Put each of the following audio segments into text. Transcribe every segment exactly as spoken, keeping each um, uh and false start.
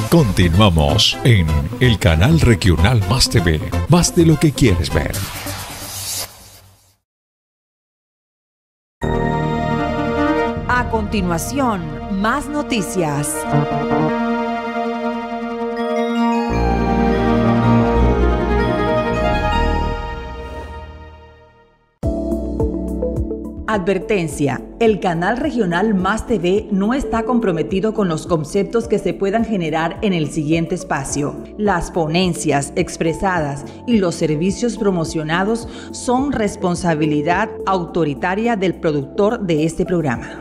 Continuamos en el canal regional Más T V, más de lo que quieres ver. A continuación, más noticias. Advertencia: el canal regional Más T V no está comprometido con los conceptos que se puedan generar en el siguiente espacio. Las ponencias expresadas y los servicios promocionados son responsabilidad autoritaria del productor de este programa.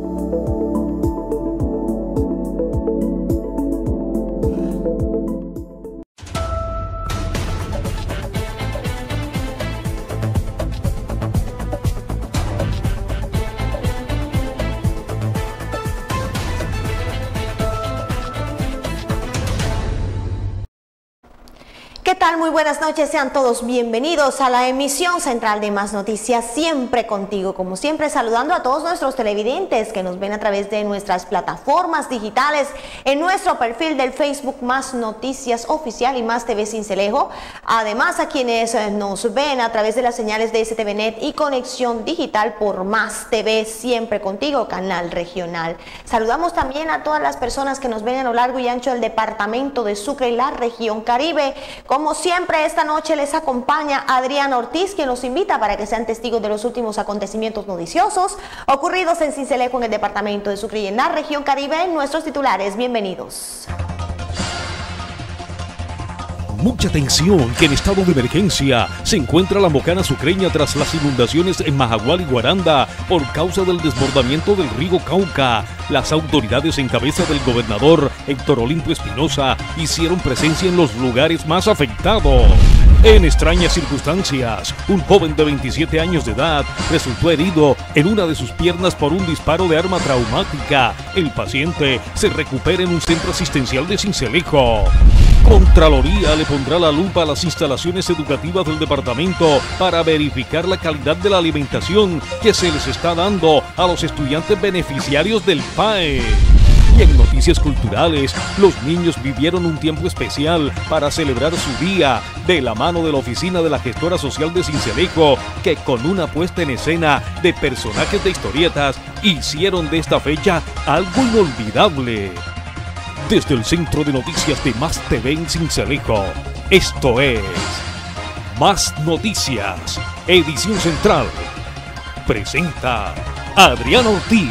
¿Qué tal? Muy buenas noches, sean todos bienvenidos a la emisión central de Más Noticias, siempre contigo. Como siempre, saludando a todos nuestros televidentes que nos ven a través de nuestras plataformas digitales, en nuestro perfil del Facebook Más Noticias Oficial y Más T V Sincelejo. Además, a quienes nos ven a través de las señales de S T V Net y Conexión Digital por Más T V, siempre contigo, canal regional. Saludamos también a todas las personas que nos ven a lo largo y ancho del departamento de Sucre y la región Caribe. Como siempre, esta noche les acompaña Adrián Ortiz, quien los invita para que sean testigos de los últimos acontecimientos noticiosos ocurridos en Sincelejo, en el departamento de Sucre y en la región Caribe. Nuestros titulares, bienvenidos. Mucha atención, que en estado de emergencia se encuentra la Mocana Sucreña tras las inundaciones en Majagual y Guaranda por causa del desbordamiento del río Cauca. Las autoridades en cabeza del gobernador Héctor Olimpo Espinosa hicieron presencia en los lugares más afectados. En extrañas circunstancias, un joven de veintisiete años de edad resultó herido en una de sus piernas por un disparo de arma traumática. El paciente se recupera en un centro asistencial de Sincelejo. Contraloría le pondrá la lupa a las instalaciones educativas del departamento para verificar la calidad de la alimentación que se les está dando a los estudiantes beneficiarios del P A E. Y en noticias culturales, los niños vivieron un tiempo especial para celebrar su día de la mano de la oficina de la gestora social de Sincelejo, que con una puesta en escena de personajes de historietas hicieron de esta fecha algo inolvidable. Desde el Centro de Noticias de Más T V en Sincelejo, esto es Más Noticias, edición central. Presenta Adrián Ortiz.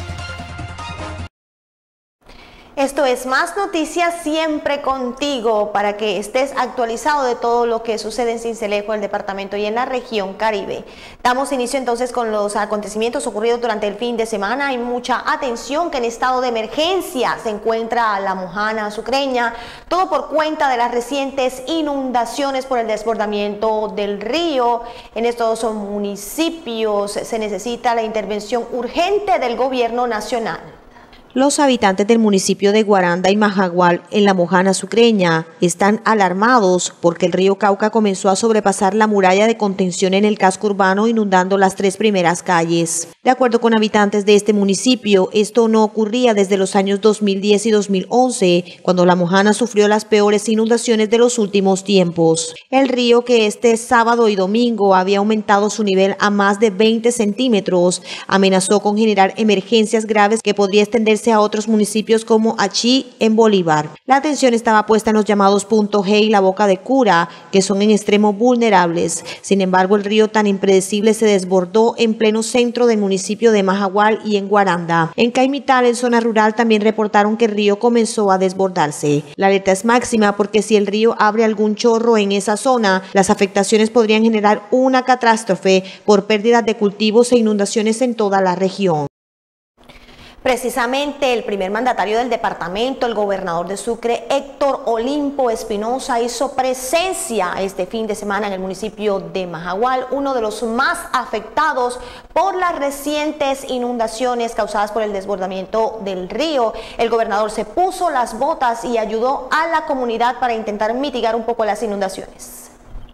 Esto es Más Noticias, siempre contigo, para que estés actualizado de todo lo que sucede en Sincelejo, el departamento y en la región Caribe. Damos inicio entonces con los acontecimientos ocurridos durante el fin de semana. Hay mucha atención, que en estado de emergencia se encuentra la Mojana Sucreña, todo por cuenta de las recientes inundaciones por el desbordamiento del río. En estos municipios se necesita la intervención urgente del gobierno nacional. Los habitantes del municipio de Guaranda y Majagual, en la Mojana Sucreña, están alarmados porque el río Cauca comenzó a sobrepasar la muralla de contención en el casco urbano, inundando las tres primeras calles. De acuerdo con habitantes de este municipio, esto no ocurría desde los años dos mil diez y dos mil once, cuando la Mojana sufrió las peores inundaciones de los últimos tiempos. El río, que este sábado y domingo había aumentado su nivel a más de veinte centímetros, amenazó con generar emergencias graves que podría extenderse a otros municipios como Achí, en Bolívar. La atención estaba puesta en los llamados Punto G y la Boca de Cura, que son en extremo vulnerables. Sin embargo, el río tan impredecible se desbordó en pleno centro del municipio de Majagual y en Guaranda. En Caimital, en zona rural, también reportaron que el río comenzó a desbordarse. La alerta es máxima porque si el río abre algún chorro en esa zona, las afectaciones podrían generar una catástrofe por pérdidas de cultivos e inundaciones en toda la región. Precisamente el primer mandatario del departamento, el gobernador de Sucre, Héctor Olimpo Espinosa, hizo presencia este fin de semana en el municipio de Majagual, uno de los más afectados por las recientes inundaciones causadas por el desbordamiento del río. El gobernador se puso las botas y ayudó a la comunidad para intentar mitigar un poco las inundaciones.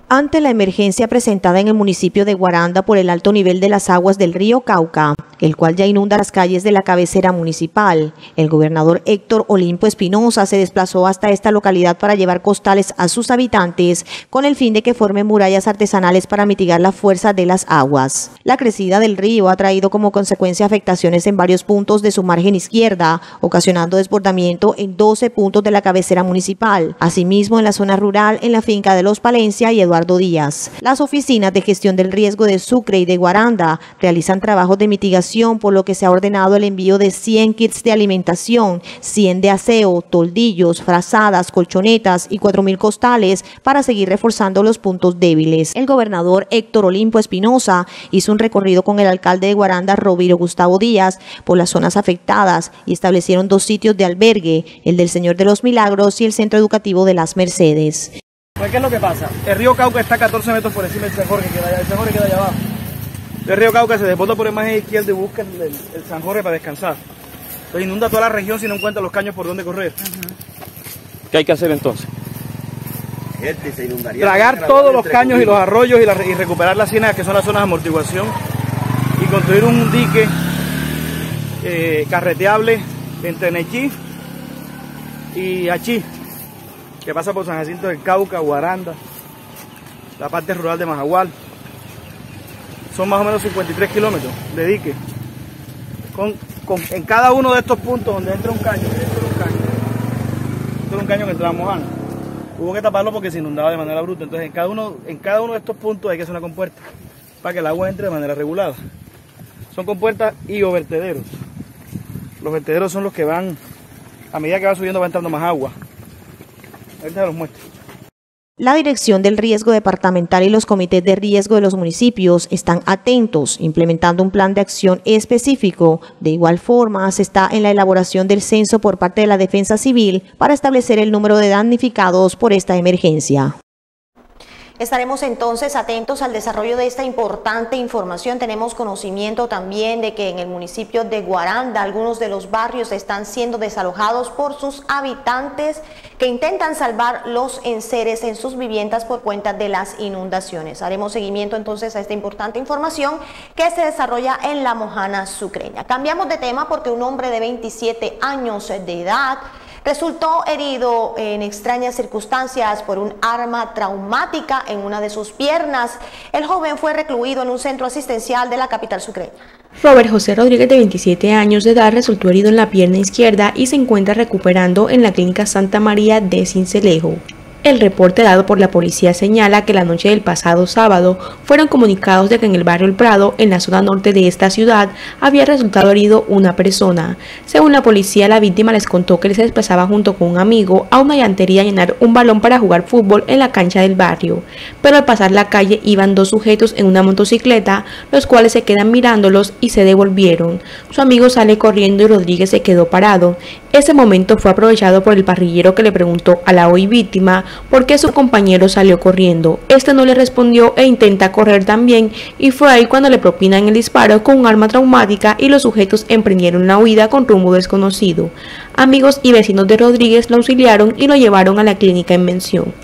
Ante la emergencia presentada en el municipio de Guaranda por el alto nivel de las aguas del río Cauca, el cual ya inunda las calles de la cabecera municipal, el gobernador Héctor Olimpo Espinosa se desplazó hasta esta localidad para llevar costales a sus habitantes con el fin de que formen murallas artesanales para mitigar la fuerza de las aguas. La crecida del río ha traído como consecuencia afectaciones en varios puntos de su margen izquierda, ocasionando desbordamiento en doce puntos de la cabecera municipal, asimismo en la zona rural, en la finca de Los Palencia y Eduardo Díaz. Las oficinas de gestión del riesgo de Sucre y de Guaranda realizan trabajos de mitigación, por lo que se ha ordenado el envío de cien kits de alimentación, cien de aseo, toldillos, frazadas, colchonetas y cuatro mil costales para seguir reforzando los puntos débiles. El gobernador Héctor Olimpo Espinosa hizo un recorrido con el alcalde de Guaranda, Roviro Gustavo Díaz, por las zonas afectadas y establecieron dos sitios de albergue, el del Señor de los Milagros y el Centro Educativo de Las Mercedes. ¿Qué es lo que pasa? El río Cauca está a catorce metros por encima del San Jorge, que queda allá, el San Jorge queda allá abajo. El río Cauca se desborda por el margen izquierdo y busca el, el, el San Jorge para descansar. Entonces inunda toda la región si no encuentra los caños por donde correr. Uh-huh. ¿Qué hay que hacer entonces? Se Tragar todos los caños y los arroyos y, la, y recuperar las ciénagas, que son las zonas de amortiguación, y construir un dique eh, carreteable entre Nechí y Achí, que pasa por San Jacinto del Cauca, Guaranda, la parte rural de Majagual. Son más o menos cincuenta y tres kilómetros de dique. Con, con, en cada uno de estos puntos donde entra un caño, esto es un caño, esto es un caño que entra a Mojana. Hubo que taparlo porque se inundaba de manera bruta. Entonces en cada uno, en cada uno de estos puntos hay que hacer una compuerta para que el agua entre de manera regulada. Son compuertas y o vertederos. Los vertederos son los que van, a medida que va subiendo va entrando más agua. Ahorita se los muestro. La Dirección del Riesgo Departamental y los comités de riesgo de los municipios están atentos, implementando un plan de acción específico. De igual forma, se está en la elaboración del censo por parte de la Defensa Civil para establecer el número de damnificados por esta emergencia. Estaremos entonces atentos al desarrollo de esta importante información. Tenemos conocimiento también de que en el municipio de Guaranda algunos de los barrios están siendo desalojados por sus habitantes que intentan salvar los enseres en sus viviendas por cuenta de las inundaciones. Haremos seguimiento entonces a esta importante información que se desarrolla en la Mojana Sucreña. Cambiamos de tema porque un hombre de veintisiete años de edad resultó herido en extrañas circunstancias por un arma traumática en una de sus piernas. El joven fue recluido en un centro asistencial de la capital sucreña. Robert José Rodríguez, de veintisiete años de edad, resultó herido en la pierna izquierda y se encuentra recuperando en la clínica Santa María de Sincelejo. El reporte dado por la policía señala que la noche del pasado sábado fueron comunicados de que en el barrio El Prado, en la zona norte de esta ciudad, había resultado herido una persona. Según la policía, la víctima les contó que él se desplazaba junto con un amigo a una llantería a llenar un balón para jugar fútbol en la cancha del barrio. Pero al pasar la calle iban dos sujetos en una motocicleta, los cuales se quedan mirándolos y se devolvieron. Su amigo sale corriendo y Rodríguez se quedó parado. Ese momento fue aprovechado por el parrillero, que le preguntó a la hoy víctima por qué su compañero salió corriendo. Este no le respondió e intenta correr también, y fue ahí cuando le propinan el disparo con un arma traumática y los sujetos emprendieron la huida con rumbo desconocido. Amigos y vecinos de Rodríguez lo auxiliaron y lo llevaron a la clínica en mención.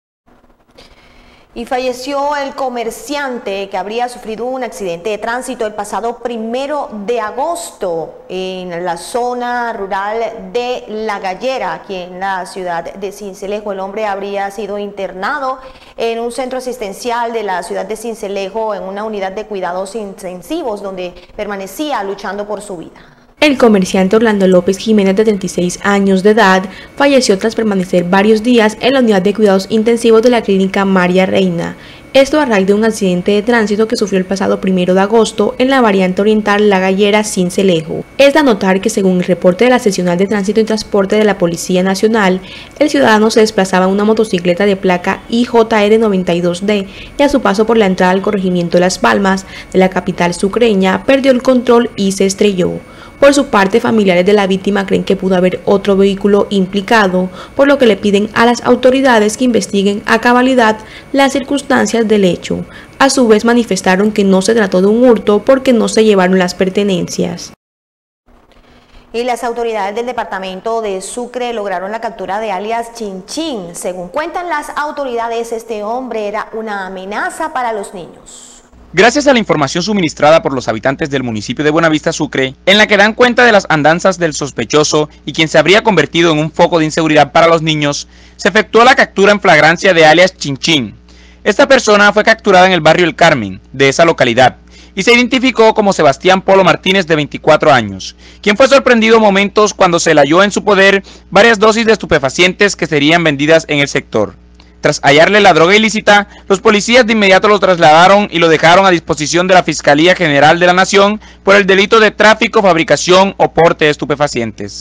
Y falleció el comerciante que habría sufrido un accidente de tránsito el pasado primero de agosto en la zona rural de La Gallera, aquí en la ciudad de Sincelejo. El hombre habría sido internado en un centro asistencial de la ciudad de Sincelejo, en una unidad de cuidados intensivos, donde permanecía luchando por su vida. El comerciante Orlando López Jiménez, de treinta y seis años de edad, falleció tras permanecer varios días en la unidad de cuidados intensivos de la clínica María Reina. Esto a raíz de un accidente de tránsito que sufrió el pasado primero de agosto en la variante oriental La Gallera Sincelejo. Es de anotar que, según el reporte de la seccional de tránsito y transporte de la Policía Nacional, el ciudadano se desplazaba en una motocicleta de placa I J R noventa y dos D y a su paso por la entrada al corregimiento de Las Palmas de la capital sucreña perdió el control y se estrelló. Por su parte, familiares de la víctima creen que pudo haber otro vehículo implicado, por lo que le piden a las autoridades que investiguen a cabalidad las circunstancias del hecho. A su vez, manifestaron que no se trató de un hurto porque no se llevaron las pertenencias. Y las autoridades del departamento de Sucre lograron la captura de alias Chinchín. Según cuentan las autoridades, este hombre era una amenaza para los niños. Gracias a la información suministrada por los habitantes del municipio de Buenavista Sucre, en la que dan cuenta de las andanzas del sospechoso y quien se habría convertido en un foco de inseguridad para los niños, se efectuó la captura en flagrancia de alias Chinchín. Esta persona fue capturada en el barrio El Carmen, de esa localidad, y se identificó como Sebastián Polo Martínez, de veinticuatro años, quien fue sorprendido momentos cuando se le halló en su poder varias dosis de estupefacientes que serían vendidas en el sector. Tras hallarle la droga ilícita, los policías de inmediato lo trasladaron y lo dejaron a disposición de la Fiscalía General de la Nación por el delito de tráfico, fabricación o porte de estupefacientes.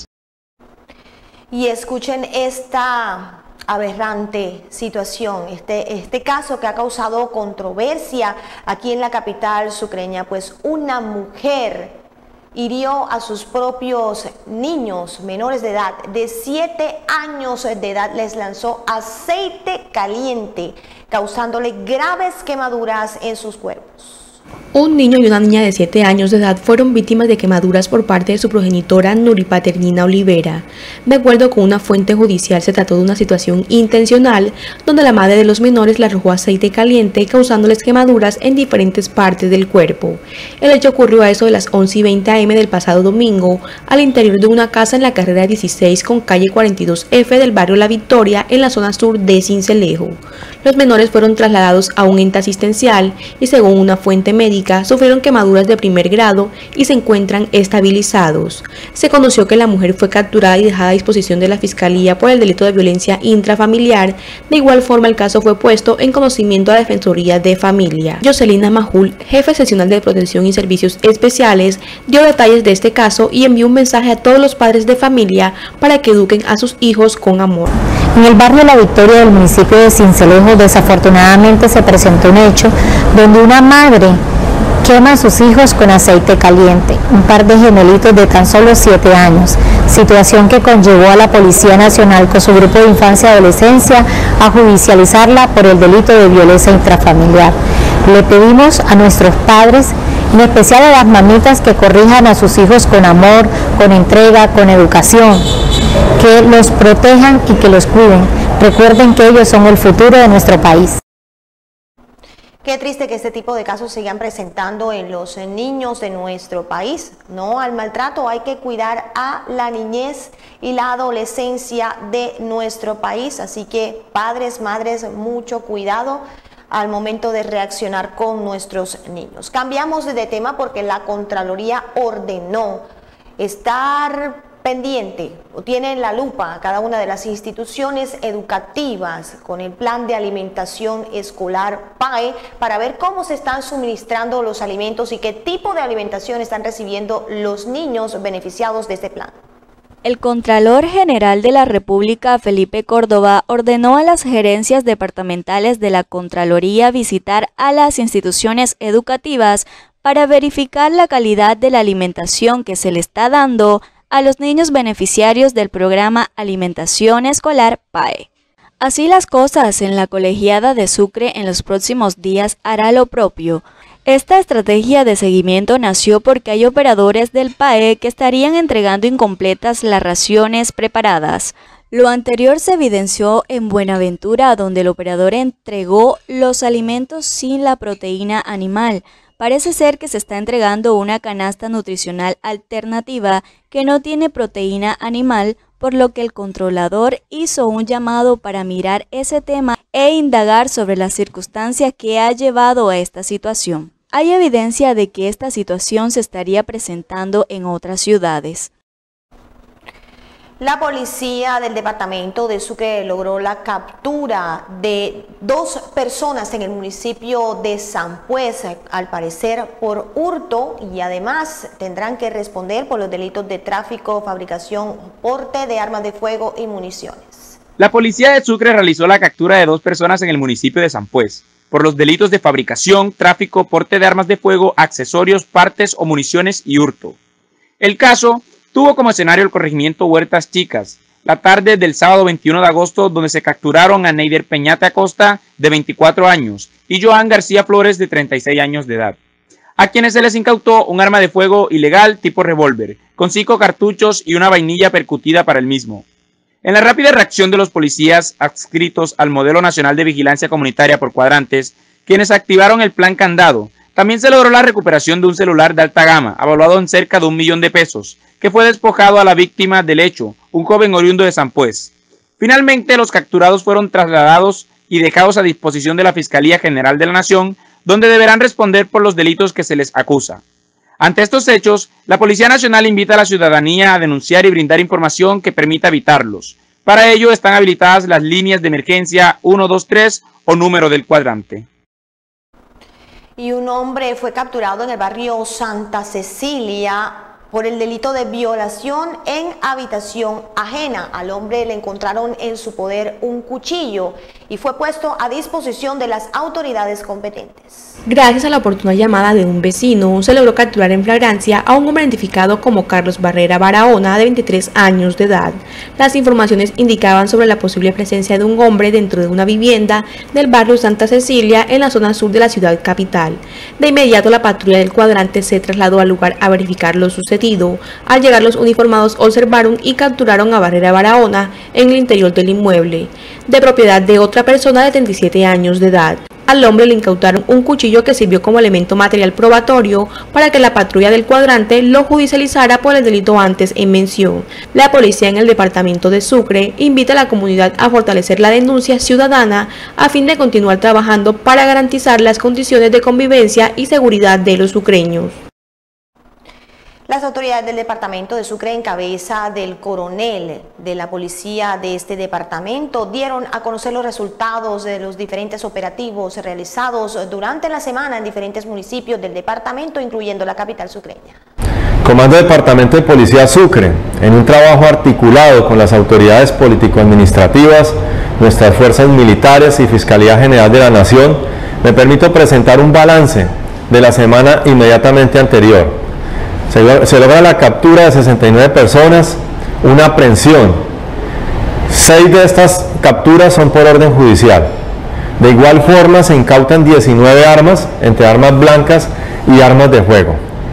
Y escuchen esta aberrante situación, este, este caso que ha causado controversia aquí en la capital sucreña, pues una mujer hirió a sus propios niños menores de edad, de siete años de edad, les lanzó aceite caliente, causándole graves quemaduras en sus cuerpos. Un niño y una niña de siete años de edad fueron víctimas de quemaduras por parte de su progenitora Nuripaternina Olivera. De acuerdo con una fuente judicial, se trató de una situación intencional donde la madre de los menores le arrojó aceite caliente causándoles quemaduras en diferentes partes del cuerpo. El hecho ocurrió a eso de las once y veinte a eme del pasado domingo al interior de una casa en la carrera dieciséis con calle cuarenta y dos efe del barrio La Victoria en la zona sur de Sincelejo. Los menores fueron trasladados a un ente asistencial y, según una fuente médica, sufrieron quemaduras de primer grado y se encuentran estabilizados. Se conoció que la mujer fue capturada y dejada a disposición de la Fiscalía por el delito de violencia intrafamiliar. De igual forma, el caso fue puesto en conocimiento a la Defensoría de Familia. Yoselina Majul, jefe seccional de Protección y Servicios Especiales, dio detalles de este caso y envió un mensaje a todos los padres de familia para que eduquen a sus hijos con amor. En el barrio La Victoria del municipio de Sincelejo, desafortunadamente se presentó un hecho donde una madre quema a sus hijos con aceite caliente, un par de gemelitos de tan solo siete años, situación que conllevó a la Policía Nacional con su grupo de infancia y adolescencia a judicializarla por el delito de violencia intrafamiliar. Le pedimos a nuestros padres, en especial a las mamitas, que corrijan a sus hijos con amor, con entrega, con educación, que los protejan y que los cuiden. Recuerden que ellos son el futuro de nuestro país. Qué triste que este tipo de casos sigan presentando en los niños de nuestro país. No al maltrato, hay que cuidar a la niñez y la adolescencia de nuestro país. Así que padres, madres, mucho cuidado al momento de reaccionar con nuestros niños. Cambiamos de tema porque la Contraloría ordenó estar pendiente o tiene en la lupa a cada una de las instituciones educativas con el plan de alimentación escolar P A E para ver cómo se están suministrando los alimentos y qué tipo de alimentación están recibiendo los niños beneficiados de este plan. El Contralor General de la República, Felipe Córdoba, ordenó a las gerencias departamentales de la Contraloría visitar a las instituciones educativas para verificar la calidad de la alimentación que se le está dando a los niños beneficiarios del programa Alimentación Escolar P A E. Así las cosas, en la colegiada de Sucre en los próximos días hará lo propio. Esta estrategia de seguimiento nació porque hay operadores del P A E que estarían entregando incompletas las raciones preparadas. Lo anterior se evidenció en Buenaventura, donde el operador entregó los alimentos sin la proteína animal. Parece ser que se está entregando una canasta nutricional alternativa que no tiene proteína animal, por lo que el controlador hizo un llamado para mirar ese tema e indagar sobre la circunstancia que ha llevado a esta situación. Hay evidencia de que esta situación se estaría presentando en otras ciudades. La policía del departamento de Sucre logró la captura de dos personas en el municipio de Sampuez, al parecer por hurto, y además tendrán que responder por los delitos de tráfico, fabricación, porte de armas de fuego y municiones. La policía de Sucre realizó la captura de dos personas en el municipio de Sampuez por los delitos de fabricación, tráfico, porte de armas de fuego, accesorios, partes o municiones y hurto. El caso tuvo como escenario el corregimiento Huertas Chicas, la tarde del sábado veintiuno de agosto, donde se capturaron a Neider Peñate Acosta, de veinticuatro años, y Joan García Flores, de treinta y seis años de edad. a quienes se les incautó un arma de fuego ilegal tipo revólver, con cinco cartuchos y una vainilla percutida para el mismo. En la rápida reacción de los policías adscritos al Modelo Nacional de Vigilancia Comunitaria por Cuadrantes, quienes activaron el plan Candado, también se logró la recuperación de un celular de alta gama, avaluado en cerca de un millón de pesos, que fue despojado a la víctima del hecho, un joven oriundo de San Pues. Finalmente, los capturados fueron trasladados y dejados a disposición de la Fiscalía General de la Nación, donde deberán responder por los delitos que se les acusa. Ante estos hechos, la Policía Nacional invita a la ciudadanía a denunciar y brindar información que permita evitarlos. Para ello están habilitadas las líneas de emergencia uno dos tres o número del cuadrante. Y un hombre fue capturado en el barrio Santa Cecilia por el delito de violación en habitación ajena. Al hombre le encontraron en su poder un cuchillo y fue puesto a disposición de las autoridades competentes. Gracias a la oportuna llamada de un vecino, se logró capturar en flagrancia a un hombre identificado como Carlos Barrera Barahona, de veintitrés años de edad. Las informaciones indicaban sobre la posible presencia de un hombre dentro de una vivienda del barrio Santa Cecilia, en la zona sur de la ciudad capital. De inmediato, la patrulla del cuadrante se trasladó al lugar a verificar lo sucedido. Al llegar, los uniformados observaron y capturaron a Barrera Barahona en el interior del inmueble, de propiedad de otra persona de treinta y siete años de edad. Al hombre le incautaron un cuchillo que sirvió como elemento material probatorio para que la patrulla del cuadrante lo judicializara por el delito antes en mención. La policía en el departamento de Sucre invita a la comunidad a fortalecer la denuncia ciudadana a fin de continuar trabajando para garantizar las condiciones de convivencia y seguridad de los sucreños. Las autoridades del departamento de Sucre, en cabeza del coronel de la policía de este departamento, dieron a conocer los resultados de los diferentes operativos realizados durante la semana en diferentes municipios del departamento, incluyendo la capital sucreña. Comando Departamento de Policía Sucre, en un trabajo articulado con las autoridades político-administrativas, nuestras fuerzas militares y Fiscalía General de la Nación, me permito presentar un balance de la semana inmediatamente anterior. Se logra la captura de sesenta y nueve personas, una aprehensión. Seis de estas capturas son por orden judicial. De igual forma se incautan diecinueve armas, entre armas blancas y armas de fuego.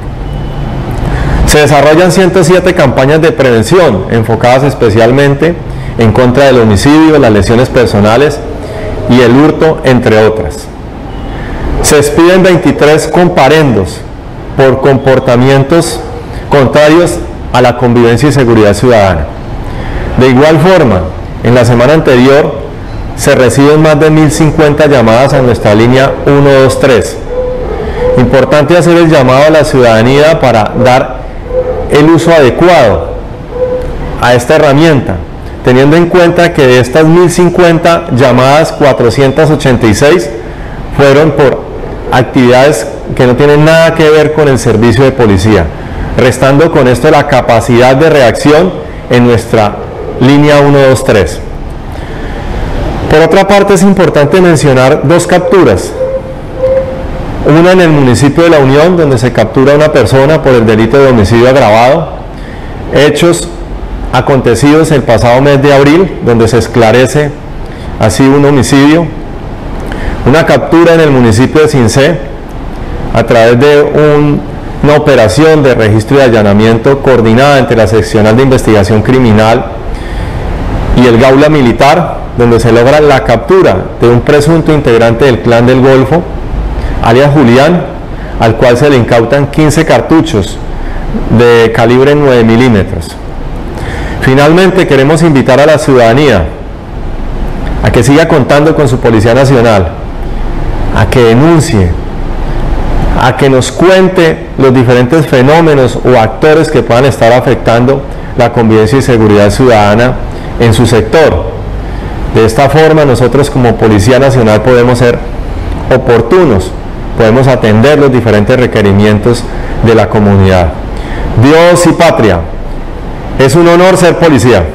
Se desarrollan ciento siete campañas de prevención, enfocadas especialmente en contra del homicidio, las lesiones personales y el hurto, entre otras. Se expiden veintitrés comparendos por comportamientos contrarios a la convivencia y seguridad ciudadana. De igual forma, en la semana anterior se reciben más de mil cincuenta llamadas a nuestra línea uno dos tres. Importante hacer el llamado a la ciudadanía para dar el uso adecuado a esta herramienta, teniendo en cuenta que de estas mil cincuenta llamadas, cuatrocientas ochenta y seis fueron por actividades que no tienen nada que ver con el servicio de policía, restando con esto la capacidad de reacción en nuestra línea uno dos tres. Por otra parte, es importante mencionar dos capturas, una en el municipio de La Unión, donde se captura a una persona por el delito de homicidio agravado, hechos acontecidos el pasado mes de abril, donde se esclarece así un homicidio. Una captura en el municipio de Cincé a través de un, una operación de registro y allanamiento coordinada entre la Seccional de Investigación Criminal y el Gaula Militar, donde se logra la captura de un presunto integrante del Clan del Golfo, alias Julián, al cual se le incautan quince cartuchos de calibre nueve milímetros. Finalmente, queremos invitar a la ciudadanía a que siga contando con su Policía Nacional, a que denuncie, a que nos cuente los diferentes fenómenos o actores que puedan estar afectando la convivencia y seguridad ciudadana en su sector. De esta forma, nosotros como Policía Nacional podemos ser oportunos, podemos atender los diferentes requerimientos de la comunidad. Dios y patria, es un honor ser policía.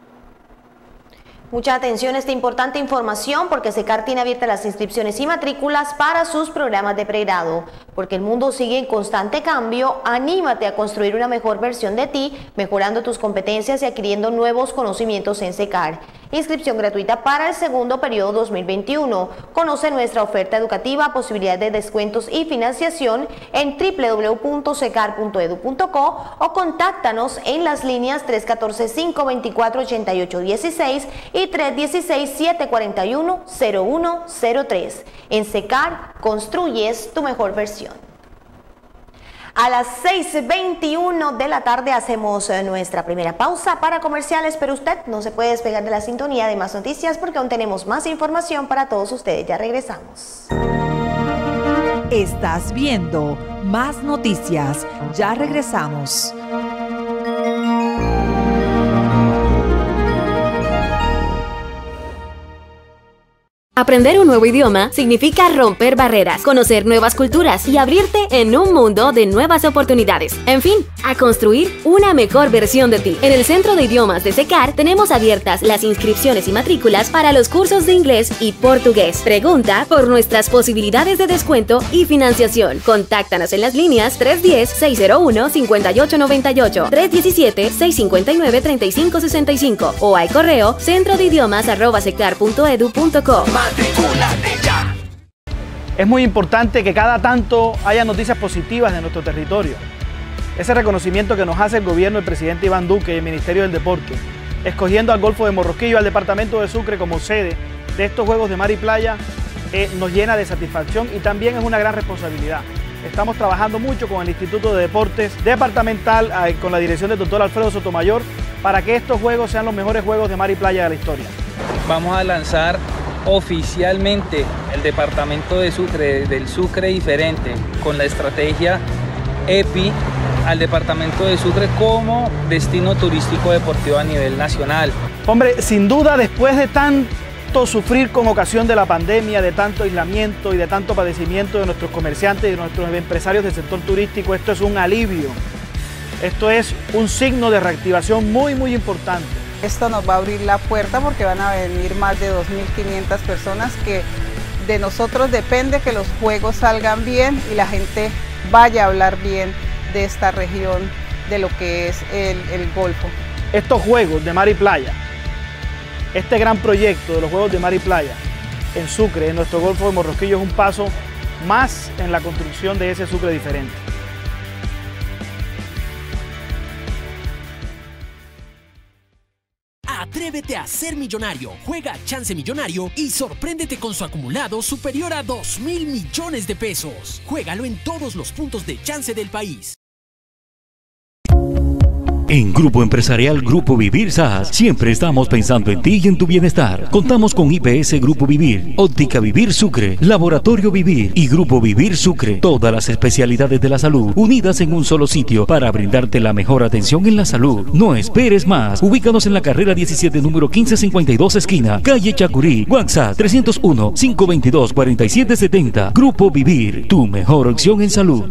Mucha atención a esta importante información, porque SECAR tiene abiertas las inscripciones y matrículas para sus programas de pregrado. Porque el mundo sigue en constante cambio, anímate a construir una mejor versión de ti, mejorando tus competencias y adquiriendo nuevos conocimientos en SECAR. Inscripción gratuita para el segundo periodo dos mil veintiuno. Conoce nuestra oferta educativa, posibilidades de descuentos y financiación en w w w punto secar punto edu punto co o contáctanos en las líneas tres uno cuatro, cinco dos cuatro, ocho ocho uno seis y tres uno seis, siete cuatro uno, cero uno cero tres. En Secar, construyes tu mejor versión. A las seis veintiuno de la tarde hacemos nuestra primera pausa para comerciales, pero usted no se puede despegar de la sintonía de Más Noticias porque aún tenemos más información para todos ustedes. Ya regresamos. Estás viendo Más Noticias. Ya regresamos. Aprender un nuevo idioma significa romper barreras, conocer nuevas culturas y abrirte en un mundo de nuevas oportunidades. En fin, a construir una mejor versión de ti. En el Centro de Idiomas de Secar tenemos abiertas las inscripciones y matrículas para los cursos de inglés y portugués. Pregunta por nuestras posibilidades de descuento y financiación. Contáctanos en las líneas tres uno cero, seis cero uno, cinco ocho nueve ocho, tres uno siete, seis cinco nueve, tres cinco seis cinco o al correo centro de idiomas arroba secar punto edu punto co. Es muy importante que cada tanto haya noticias positivas de nuestro territorio. Ese reconocimiento que nos hace el gobierno del presidente Iván Duque y el Ministerio del Deporte, escogiendo al Golfo de Morrosquillo, al departamento de Sucre como sede de estos Juegos de Mar y Playa, eh, nos llena de satisfacción y también es una gran responsabilidad. Estamos trabajando mucho con el Instituto de Deportes Departamental, eh, con la dirección del doctor Alfredo Sotomayor, para que estos Juegos sean los mejores Juegos de Mar y Playa de la historia. Vamos a lanzar oficialmente el departamento de Sucre, del Sucre diferente, con la estrategia E P I al departamento de Sucre como destino turístico deportivo a nivel nacional. Hombre, sin duda, después de tanto sufrir con ocasión de la pandemia, de tanto aislamiento y de tanto padecimiento de nuestros comerciantes y de nuestros empresarios del sector turístico, esto es un alivio. Esto es un signo de reactivación muy, muy importante. Esto nos va a abrir la puerta porque van a venir más de dos mil quinientas personas que de nosotros depende que los juegos salgan bien y la gente vaya a hablar bien de esta región, de lo que es el, el Golfo. Estos Juegos de Mar y Playa, este gran proyecto de los Juegos de Mar y Playa en Sucre, en nuestro Golfo de Morrosquillo, es un paso más en la construcción de ese Sucre diferente. Atrévete a ser millonario, juega Chance Millonario y sorpréndete con su acumulado superior a dos mil millones de pesos. Juégalo en todos los puntos de Chance del país. En Grupo Empresarial Grupo Vivir S A S siempre estamos pensando en ti y en tu bienestar. Contamos con I P S Grupo Vivir, Óptica Vivir Sucre, Laboratorio Vivir y Grupo Vivir Sucre. Todas las especialidades de la salud unidas en un solo sitio para brindarte la mejor atención en la salud. No esperes más. Ubícanos en la carrera diecisiete, número quince cincuenta y dos, esquina, calle Chacurí. WhatsApp tres cero uno, cinco dos dos, cuatro siete siete cero. Grupo Vivir, tu mejor opción en salud.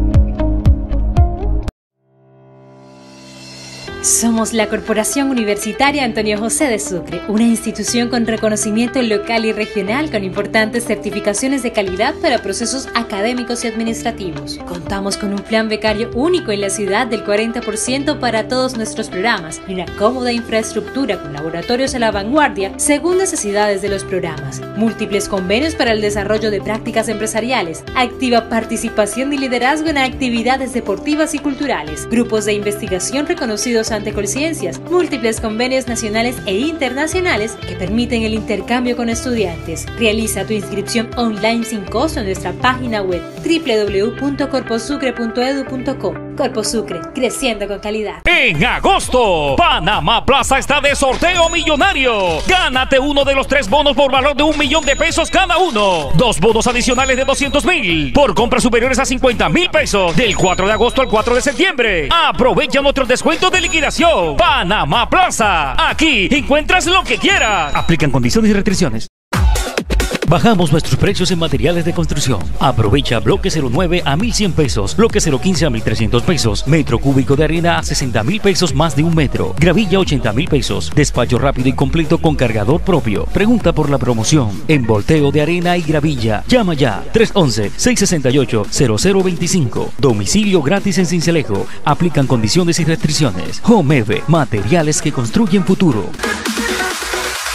Somos la Corporación Universitaria Antonio José de Sucre, una institución con reconocimiento local y regional con importantes certificaciones de calidad para procesos académicos y administrativos. Contamos con un plan becario único en la ciudad del cuarenta por ciento para todos nuestros programas y una cómoda infraestructura con laboratorios a la vanguardia según necesidades de los programas. Múltiples convenios para el desarrollo de prácticas empresariales, activa participación y liderazgo en actividades deportivas y culturales, grupos de investigación reconocidos ante Colciencias, múltiples convenios nacionales e internacionales que permiten el intercambio con estudiantes. Realiza tu inscripción online sin costo en nuestra página web w w w punto corposucre punto edu punto co. Corposucre, creciendo con calidad. En agosto, Panamá Plaza está de sorteo millonario. Gánate uno de los tres bonos por valor de un millón de pesos cada uno. Dos bonos adicionales de doscientos mil por compras superiores a cincuenta mil pesos del cuatro de agosto al cuatro de septiembre. Aprovecha nuestros descuentos de liquidación. Panamá Plaza. Aquí encuentras lo que quieras. Aplican condiciones y restricciones. Bajamos nuestros precios en materiales de construcción. Aprovecha bloque cero nueve a mil cien pesos, bloque cero quince a mil trescientos pesos, metro cúbico de arena a sesenta mil pesos más de un metro, gravilla ochenta mil pesos, despacho rápido y completo con cargador propio. Pregunta por la promoción en volteo de arena y gravilla. Llama ya tres once, seis sesenta y ocho, cero cero veinticinco. Domicilio gratis en Sincelejo. Aplican condiciones y restricciones. Homeve, materiales que construyen futuro.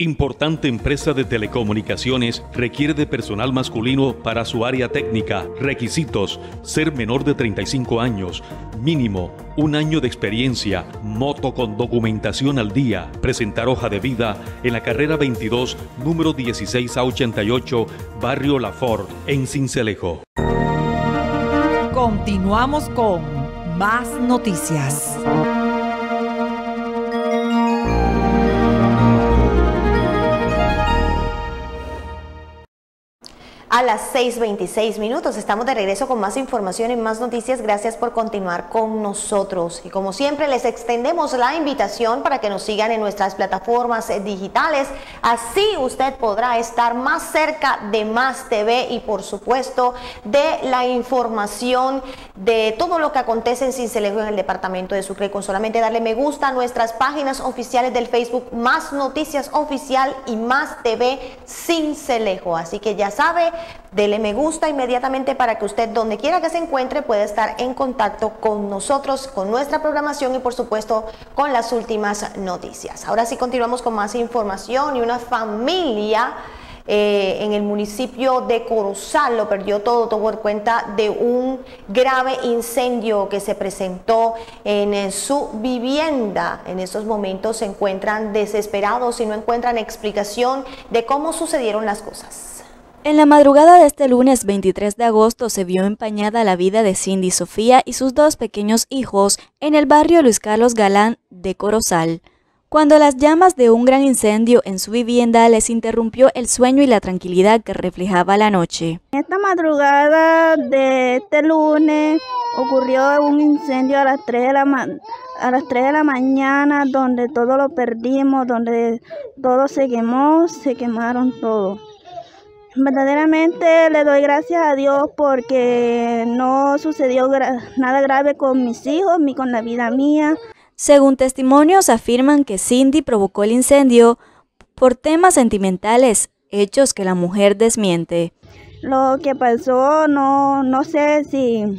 Importante empresa de telecomunicaciones requiere de personal masculino para su área técnica. Requisitos: ser menor de treinta y cinco años, mínimo un año de experiencia, moto con documentación al día, presentar hoja de vida en la carrera veintidós, número dieciséis a ochenta y ocho, barrio La Ford, en Sincelejo. Continuamos con más noticias. A las seis veintiséis minutos estamos de regreso con más información y más noticias. Gracias por continuar con nosotros. Y como siempre les extendemos la invitación para que nos sigan en nuestras plataformas digitales. Así usted podrá estar más cerca de Más T V y por supuesto de la información de todo lo que acontece en Sincelejo, en el departamento de Sucre. Con solamente darle me gusta a nuestras páginas oficiales del Facebook, Más Noticias Oficial y Más T V Sincelejo. Así que ya sabe, dele me gusta inmediatamente para que usted, donde quiera que se encuentre, pueda estar en contacto con nosotros, con nuestra programación y por supuesto con las últimas noticias. Ahora sí continuamos con más información. Y una familia eh, en el municipio de Corozal lo perdió todo, todo por cuenta de un grave incendio que se presentó en, en su vivienda. En estos momentos se encuentran desesperados y no encuentran explicación de cómo sucedieron las cosas. En la madrugada de este lunes veintitrés de agosto se vio empañada la vida de Cindy Sofía y sus dos pequeños hijos en el barrio Luis Carlos Galán de Corozal, cuando las llamas de un gran incendio en su vivienda les interrumpió el sueño y la tranquilidad que reflejaba la noche. Esta madrugada de este lunes ocurrió un incendio a las tres de la ma a las tres de la mañana, donde todo lo perdimos, donde todo se quemó, se quemaron todo. Verdaderamente le doy gracias a Dios porque no sucedió gra nada grave con mis hijos ni con la vida mía. Según testimonios, afirman que Cindy provocó el incendio por temas sentimentales, hechos que la mujer desmiente. Lo que pasó, no, no sé si,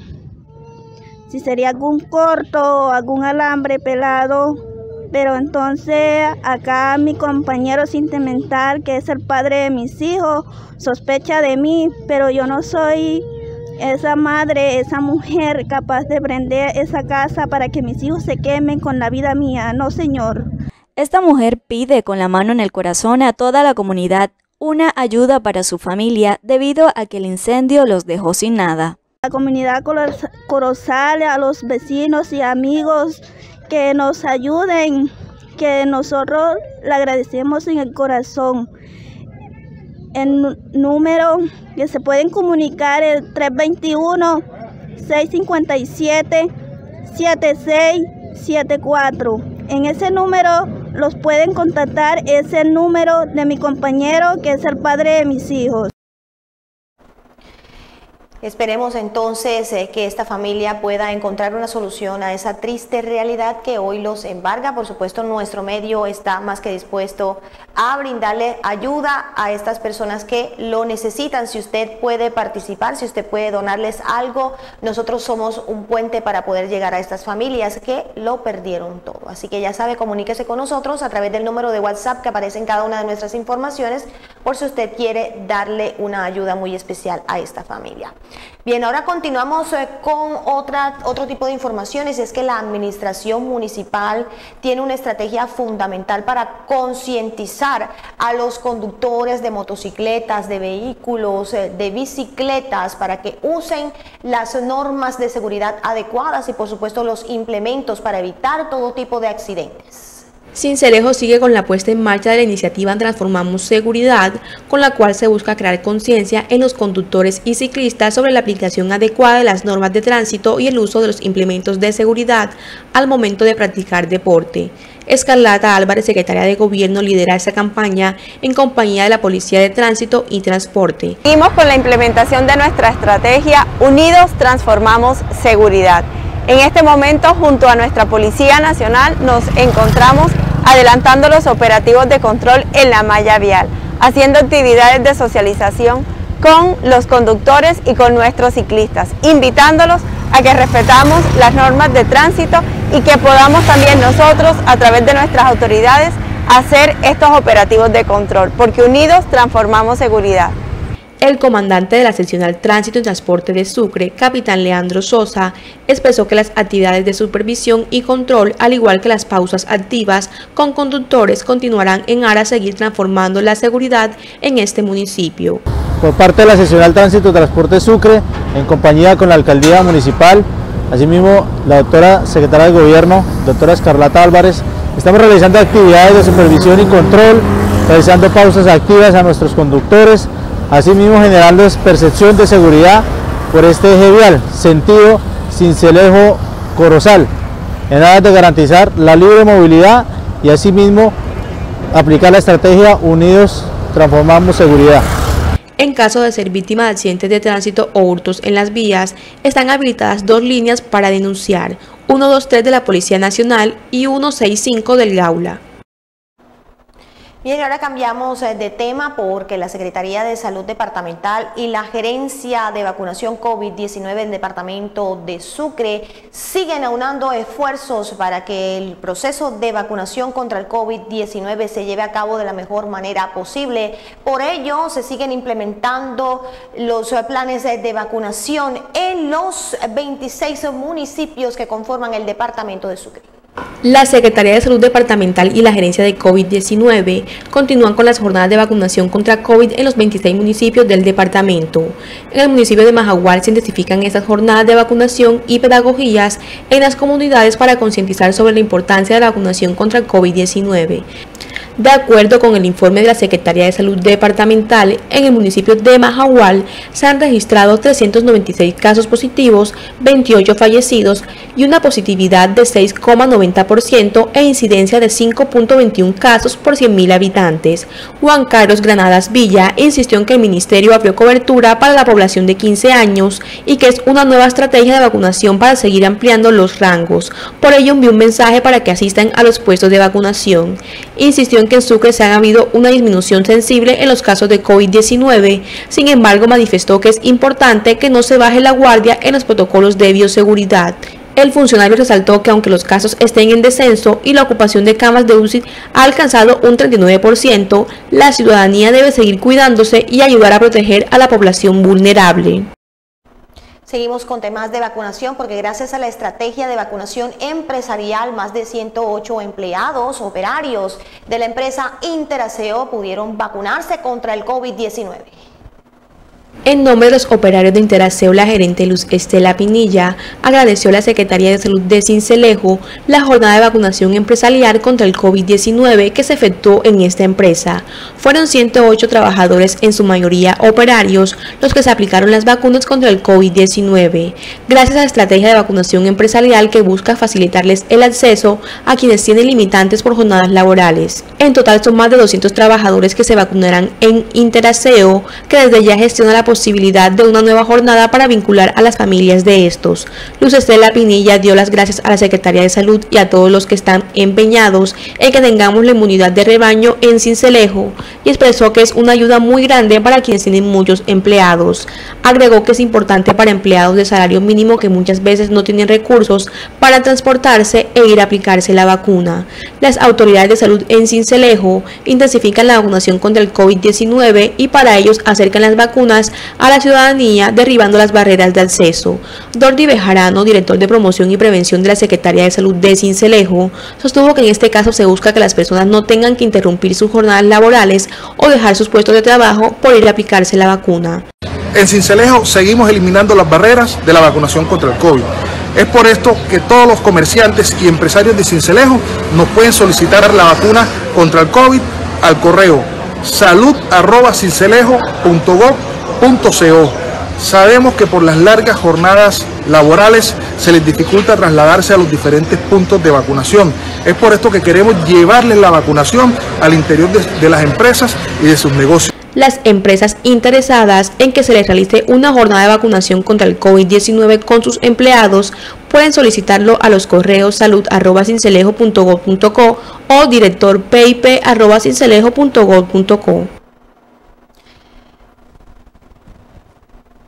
si sería algún corto, algún alambre pelado, pero entonces acá mi compañero sentimental, que es el padre de mis hijos, sospecha de mí, pero yo no soy esa madre, esa mujer capaz de prender esa casa para que mis hijos se quemen con la vida mía, no señor. Esta mujer pide con la mano en el corazón a toda la comunidad una ayuda para su familia debido a que el incendio los dejó sin nada. La comunidad Corozal, a los vecinos y amigos que nos ayuden, que nosotros le agradecemos en el corazón. El número que se pueden comunicar es tres dos uno, seis cinco siete, siete seis siete cuatro. En ese número los pueden contactar, es el número de mi compañero, que es el padre de mis hijos. Esperemos entonces eh, que esta familia pueda encontrar una solución a esa triste realidad que hoy los embarga. Por supuesto, nuestro medio está más que dispuesto a brindarle ayuda a estas personas que lo necesitan. Si usted puede participar, si usted puede donarles algo, nosotros somos un puente para poder llegar a estas familias que lo perdieron todo. Así que ya sabe, comuníquese con nosotros a través del número de WhatsApp que aparece en cada una de nuestras informaciones, por si usted quiere darle una ayuda muy especial a esta familia. Bien, ahora continuamos eh, con otra, otro tipo de informaciones. Es que la administración municipal tiene una estrategia fundamental para concientizar a los conductores de motocicletas, de vehículos, eh, de bicicletas, para que usen las normas de seguridad adecuadas y por supuesto los implementos para evitar todo tipo de accidentes. Sincelejo sigue con la puesta en marcha de la iniciativa Transformamos Seguridad, con la cual se busca crear conciencia en los conductores y ciclistas sobre la aplicación adecuada de las normas de tránsito y el uso de los implementos de seguridad al momento de practicar deporte. Escarlata Álvarez, secretaria de Gobierno, lidera esta campaña en compañía de la Policía de Tránsito y Transporte. Seguimos con la implementación de nuestra estrategia Unidos Transformamos Seguridad. En este momento, junto a nuestra Policía Nacional, nos encontramos adelantando los operativos de control en la malla vial, haciendo actividades de socialización con los conductores y con nuestros ciclistas, invitándolos a que respetamos las normas de tránsito y que podamos también nosotros, a través de nuestras autoridades, hacer estos operativos de control, porque unidos transformamos seguridad. El comandante de la seccional Tránsito y Transporte de Sucre, capitán Leandro Sosa, expresó que las actividades de supervisión y control, al igual que las pausas activas con conductores, continuarán en aras de seguir transformando la seguridad en este municipio. Por parte de la seccional Tránsito y Transporte de Sucre, en compañía con la Alcaldía Municipal, asimismo la doctora Secretaria de Gobierno, doctora Escarlata Álvarez, estamos realizando actividades de supervisión y control, realizando pausas activas a nuestros conductores, asimismo generando percepción de seguridad por este eje vial, sentido Sincelejo-Corozal, en aras de garantizar la libre movilidad y asimismo aplicar la estrategia Unidos Transformamos Seguridad. En caso de ser víctima de accidentes de tránsito o hurtos en las vías, están habilitadas dos líneas para denunciar, uno dos tres de la Policía Nacional y uno seis cinco del Gaula. Bien, ahora cambiamos de tema porque la Secretaría de Salud Departamental y la Gerencia de Vacunación COVID diecinueve del Departamento de Sucre siguen aunando esfuerzos para que el proceso de vacunación contra el COVID diecinueve se lleve a cabo de la mejor manera posible. Por ello, se siguen implementando los planes de vacunación en los veintiséis municipios que conforman el Departamento de Sucre. La Secretaría de Salud Departamental y la Gerencia de COVID diecinueve continúan con las jornadas de vacunación contra COVID en los veintiséis municipios del departamento. En el municipio de Majagual se intensifican estas jornadas de vacunación y pedagogías en las comunidades para concientizar sobre la importancia de la vacunación contra el COVID diecinueve. De acuerdo con el informe de la Secretaría de Salud Departamental, en el municipio de Majagual se han registrado trescientos noventa y seis casos positivos, veintiocho fallecidos y una positividad de seis coma noventa por ciento e incidencia de cinco punto veintiuno casos por cien mil habitantes. Juan Carlos Granadas Villa insistió en que el ministerio abrió cobertura para la población de quince años y que es una nueva estrategia de vacunación para seguir ampliando los rangos. Por ello envió un mensaje para que asistan a los puestos de vacunación. Insistió en que en Sucre se ha habido una disminución sensible en los casos de COVID diecinueve, sin embargo manifestó que es importante que no se baje la guardia en los protocolos de bioseguridad. El funcionario resaltó que aunque los casos estén en descenso y la ocupación de camas de U C I ha alcanzado un treinta y nueve por ciento, la ciudadanía debe seguir cuidándose y ayudar a proteger a la población vulnerable. Seguimos con temas de vacunación porque gracias a la estrategia de vacunación empresarial, más de ciento ocho empleados operarios de la empresa Interaseo pudieron vacunarse contra el COVID diecinueve. En nombre de los operarios de Interaseo, la gerente Luz Estela Pinilla agradeció a la Secretaría de Salud de Sincelejo la jornada de vacunación empresarial contra el COVID diecinueve que se efectuó en esta empresa. Fueron ciento ocho trabajadores, en su mayoría operarios, los que se aplicaron las vacunas contra el COVID diecinueve, gracias a la estrategia de vacunación empresarial que busca facilitarles el acceso a quienes tienen limitantes por jornadas laborales. En total son más de doscientos trabajadores que se vacunarán en Interaseo, que desde ya gestiona la posibilidad de una nueva jornada para vincular a las familias de estos. Luz Estela Pinilla dio las gracias a la Secretaría de Salud y a todos los que están empeñados en que tengamos la inmunidad de rebaño en Sincelejo y expresó que es una ayuda muy grande para quienes tienen muchos empleados. Agregó que es importante para empleados de salario mínimo que muchas veces no tienen recursos para transportarse e ir a aplicarse la vacuna. Las autoridades de salud en Sincelejo intensifican la vacunación contra el COVID diecinueve y para ellos acercan las vacunas a la ciudadanía, derribando las barreras de acceso. Dordi Bejarano, director de promoción y prevención de la Secretaría de Salud de Sincelejo, sostuvo que en este caso se busca que las personas no tengan que interrumpir sus jornadas laborales o dejar sus puestos de trabajo por ir a aplicarse la vacuna. En Sincelejo seguimos eliminando las barreras de la vacunación contra el COVID. Es por esto que todos los comerciantes y empresarios de Sincelejo nos pueden solicitar la vacuna contra el COVID al correo salud arroba sincelejo punto gob punto co. Sabemos que por las largas jornadas laborales se les dificulta trasladarse a los diferentes puntos de vacunación. Es por esto que queremos llevarles la vacunación al interior de, de las empresas y de sus negocios. Las empresas interesadas en que se les realice una jornada de vacunación contra el COVID diecinueve con sus empleados pueden solicitarlo a los correos salud arroba sincelejo punto gob punto co o director pip arroba sincelejo punto gob punto co.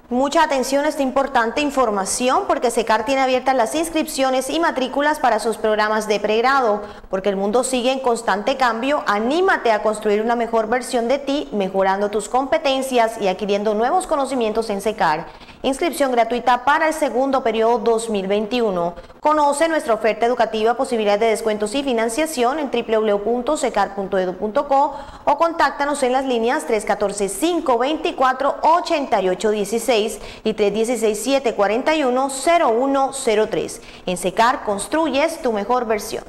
Mucha atención a esta importante información porque SECAR tiene abiertas las inscripciones y matrículas para sus programas de pregrado. Porque el mundo sigue en constante cambio, anímate a construir una mejor versión de ti, mejorando tus competencias y adquiriendo nuevos conocimientos en SECAR. Inscripción gratuita para el segundo periodo dos mil veintiuno. Conoce nuestra oferta educativa, posibilidades de descuentos y financiación en w w w punto secar punto edu punto co o contáctanos en las líneas tres uno cuatro, cinco dos cuatro, ocho ocho uno seis y tres uno seis, siete cuatro uno, cero uno cero tres. En SECAR construyes tu mejor versión.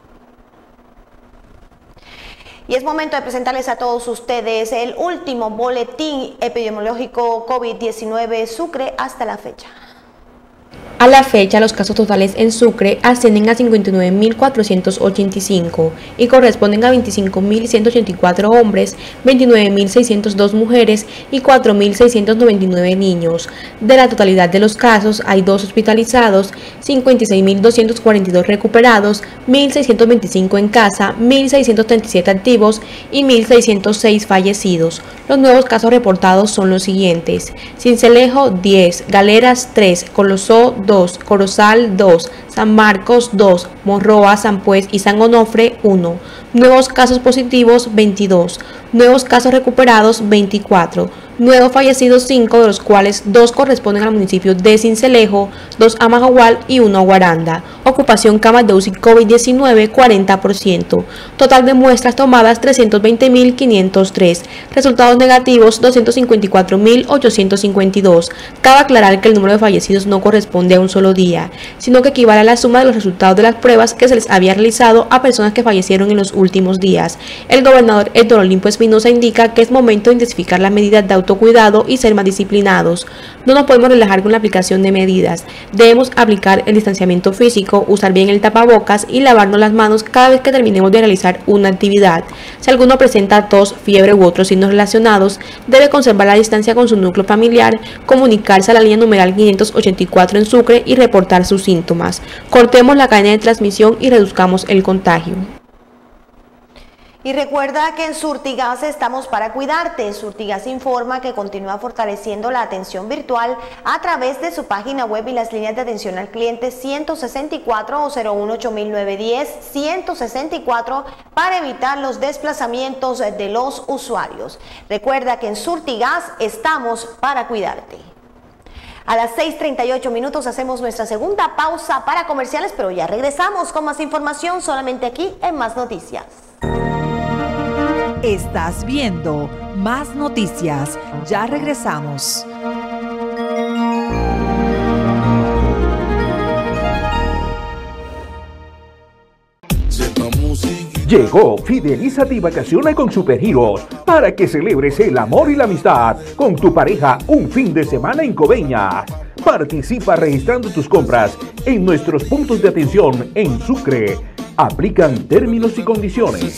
Y es momento de presentarles a todos ustedes el último boletín epidemiológico COVID diecinueve Sucre hasta la fecha. A la fecha, los casos totales en Sucre ascienden a cincuenta y nueve mil cuatrocientos ochenta y cinco y corresponden a veinticinco mil ciento ochenta y cuatro hombres, veintinueve mil seiscientos dos mujeres y cuatro mil seiscientos noventa y nueve niños. De la totalidad de los casos, hay dos hospitalizados, cincuenta y seis mil doscientos cuarenta y dos recuperados, mil seiscientos veinticinco en casa, mil seiscientos treinta y siete activos y mil seiscientos seis fallecidos. Los nuevos casos reportados son los siguientes: Sincelejo diez, Galeras tres, Colosó dos, Corozal dos, San Marcos dos, Morroa, San Pues y San Onofre uno. Nuevos casos positivos veintidós, nuevos casos recuperados veinticuatro, nuevos fallecidos cinco, de los cuales dos corresponden al municipio de Sincelejo, dos a Majagual y uno a Guaranda. Ocupación camas de U C I COVID diecinueve cuarenta por ciento. Total de muestras tomadas trescientos veinte mil quinientos tres. Resultados negativos doscientos cincuenta y cuatro mil ochocientos cincuenta y dos. Cabe aclarar que el número de fallecidos no corresponde a un solo día, sino que equivale a la suma de los resultados de las pruebas que se les había realizado a personas que fallecieron en los últimos días. El gobernador Héctor Olimpo Espinosa indica que es momento de intensificar las medidas de autocuidado y ser más disciplinados. No nos podemos relajar con la aplicación de medidas. Debemos aplicar el distanciamiento físico, usar bien el tapabocas y lavarnos las manos cada vez que terminemos de realizar una actividad. Si alguno presenta tos, fiebre u otros signos relacionados, debe conservar la distancia con su núcleo familiar, comunicarse a la línea numeral quinientos ochenta y cuatro en Sucre y reportar sus síntomas. Cortemos la cadena de transmisión y reduzcamos el contagio. Y recuerda que en Surtigas estamos para cuidarte. Surtigas informa que continúa fortaleciendo la atención virtual a través de su página web y las líneas de atención al cliente ciento sesenta y cuatro o cero uno ocho nueve uno cero, ciento sesenta y cuatro para evitar los desplazamientos de los usuarios. Recuerda que en Surtigas estamos para cuidarte. A las seis treinta y ocho minutos hacemos nuestra segunda pausa para comerciales, pero ya regresamos con más información solamente aquí en Más Noticias. Estás viendo Más Noticias. Ya regresamos. Llegó Fidelízate y vacaciona con Supergiros para que celebres el amor y la amistad con tu pareja un fin de semana en Coveñas. Participa registrando tus compras en nuestros puntos de atención en Sucre. Aplican términos y condiciones.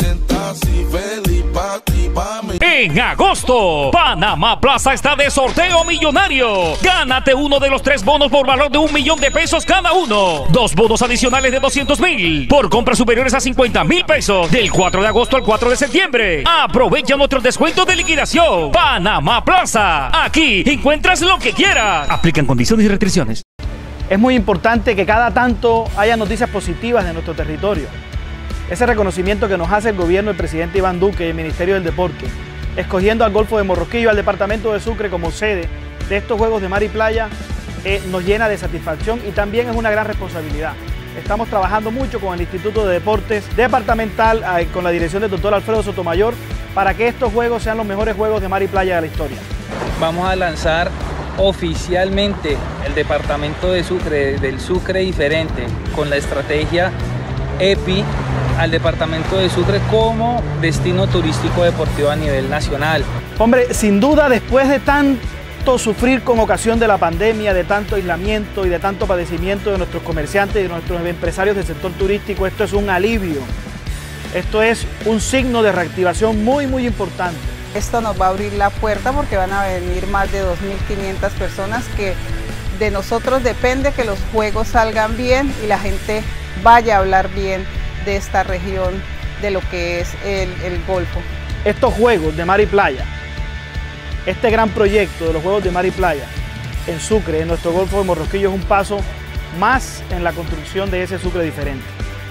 En agosto, Panamá Plaza está de sorteo millonario. Gánate uno de los tres bonos por valor de un millón de pesos cada uno. Dos bonos adicionales de doscientos mil por compras superiores a cincuenta mil pesos del cuatro de agosto al cuatro de septiembre. Aprovecha nuestros descuentos de liquidación. Panamá Plaza. Aquí encuentras lo que quieras. Aplican condiciones y restricciones. Es muy importante que cada tanto haya noticias positivas de nuestro territorio. Ese reconocimiento que nos hace el gobierno del presidente Iván Duque y el Ministerio del Deporte, escogiendo al Golfo de Morrosquillo, al departamento de Sucre como sede de estos Juegos de Mar y Playa, eh, nos llena de satisfacción y también es una gran responsabilidad. Estamos trabajando mucho con el Instituto de Deportes Departamental, eh, con la dirección del doctor Alfredo Sotomayor, para que estos Juegos sean los mejores Juegos de Mar y Playa de la historia. Vamos a lanzar oficialmente el departamento de Sucre, del Sucre diferente, con la estrategia E P I al departamento de Sucre como destino turístico deportivo a nivel nacional. Hombre, sin duda, después de tanto sufrir con ocasión de la pandemia, de tanto aislamiento y de tanto padecimiento de nuestros comerciantes y de nuestros empresarios del sector turístico, esto es un alivio. Esto es un signo de reactivación muy, muy importante. Esto nos va a abrir la puerta porque van a venir más de dos mil quinientas personas que de nosotros depende que los juegos salgan bien y la gente vaya a hablar bien de esta región, de lo que es el, el Golfo. Estos Juegos de Mar y Playa, este gran proyecto de los Juegos de Mar y Playa, en Sucre, en nuestro Golfo de Morrosquillo, es un paso más en la construcción de ese Sucre diferente.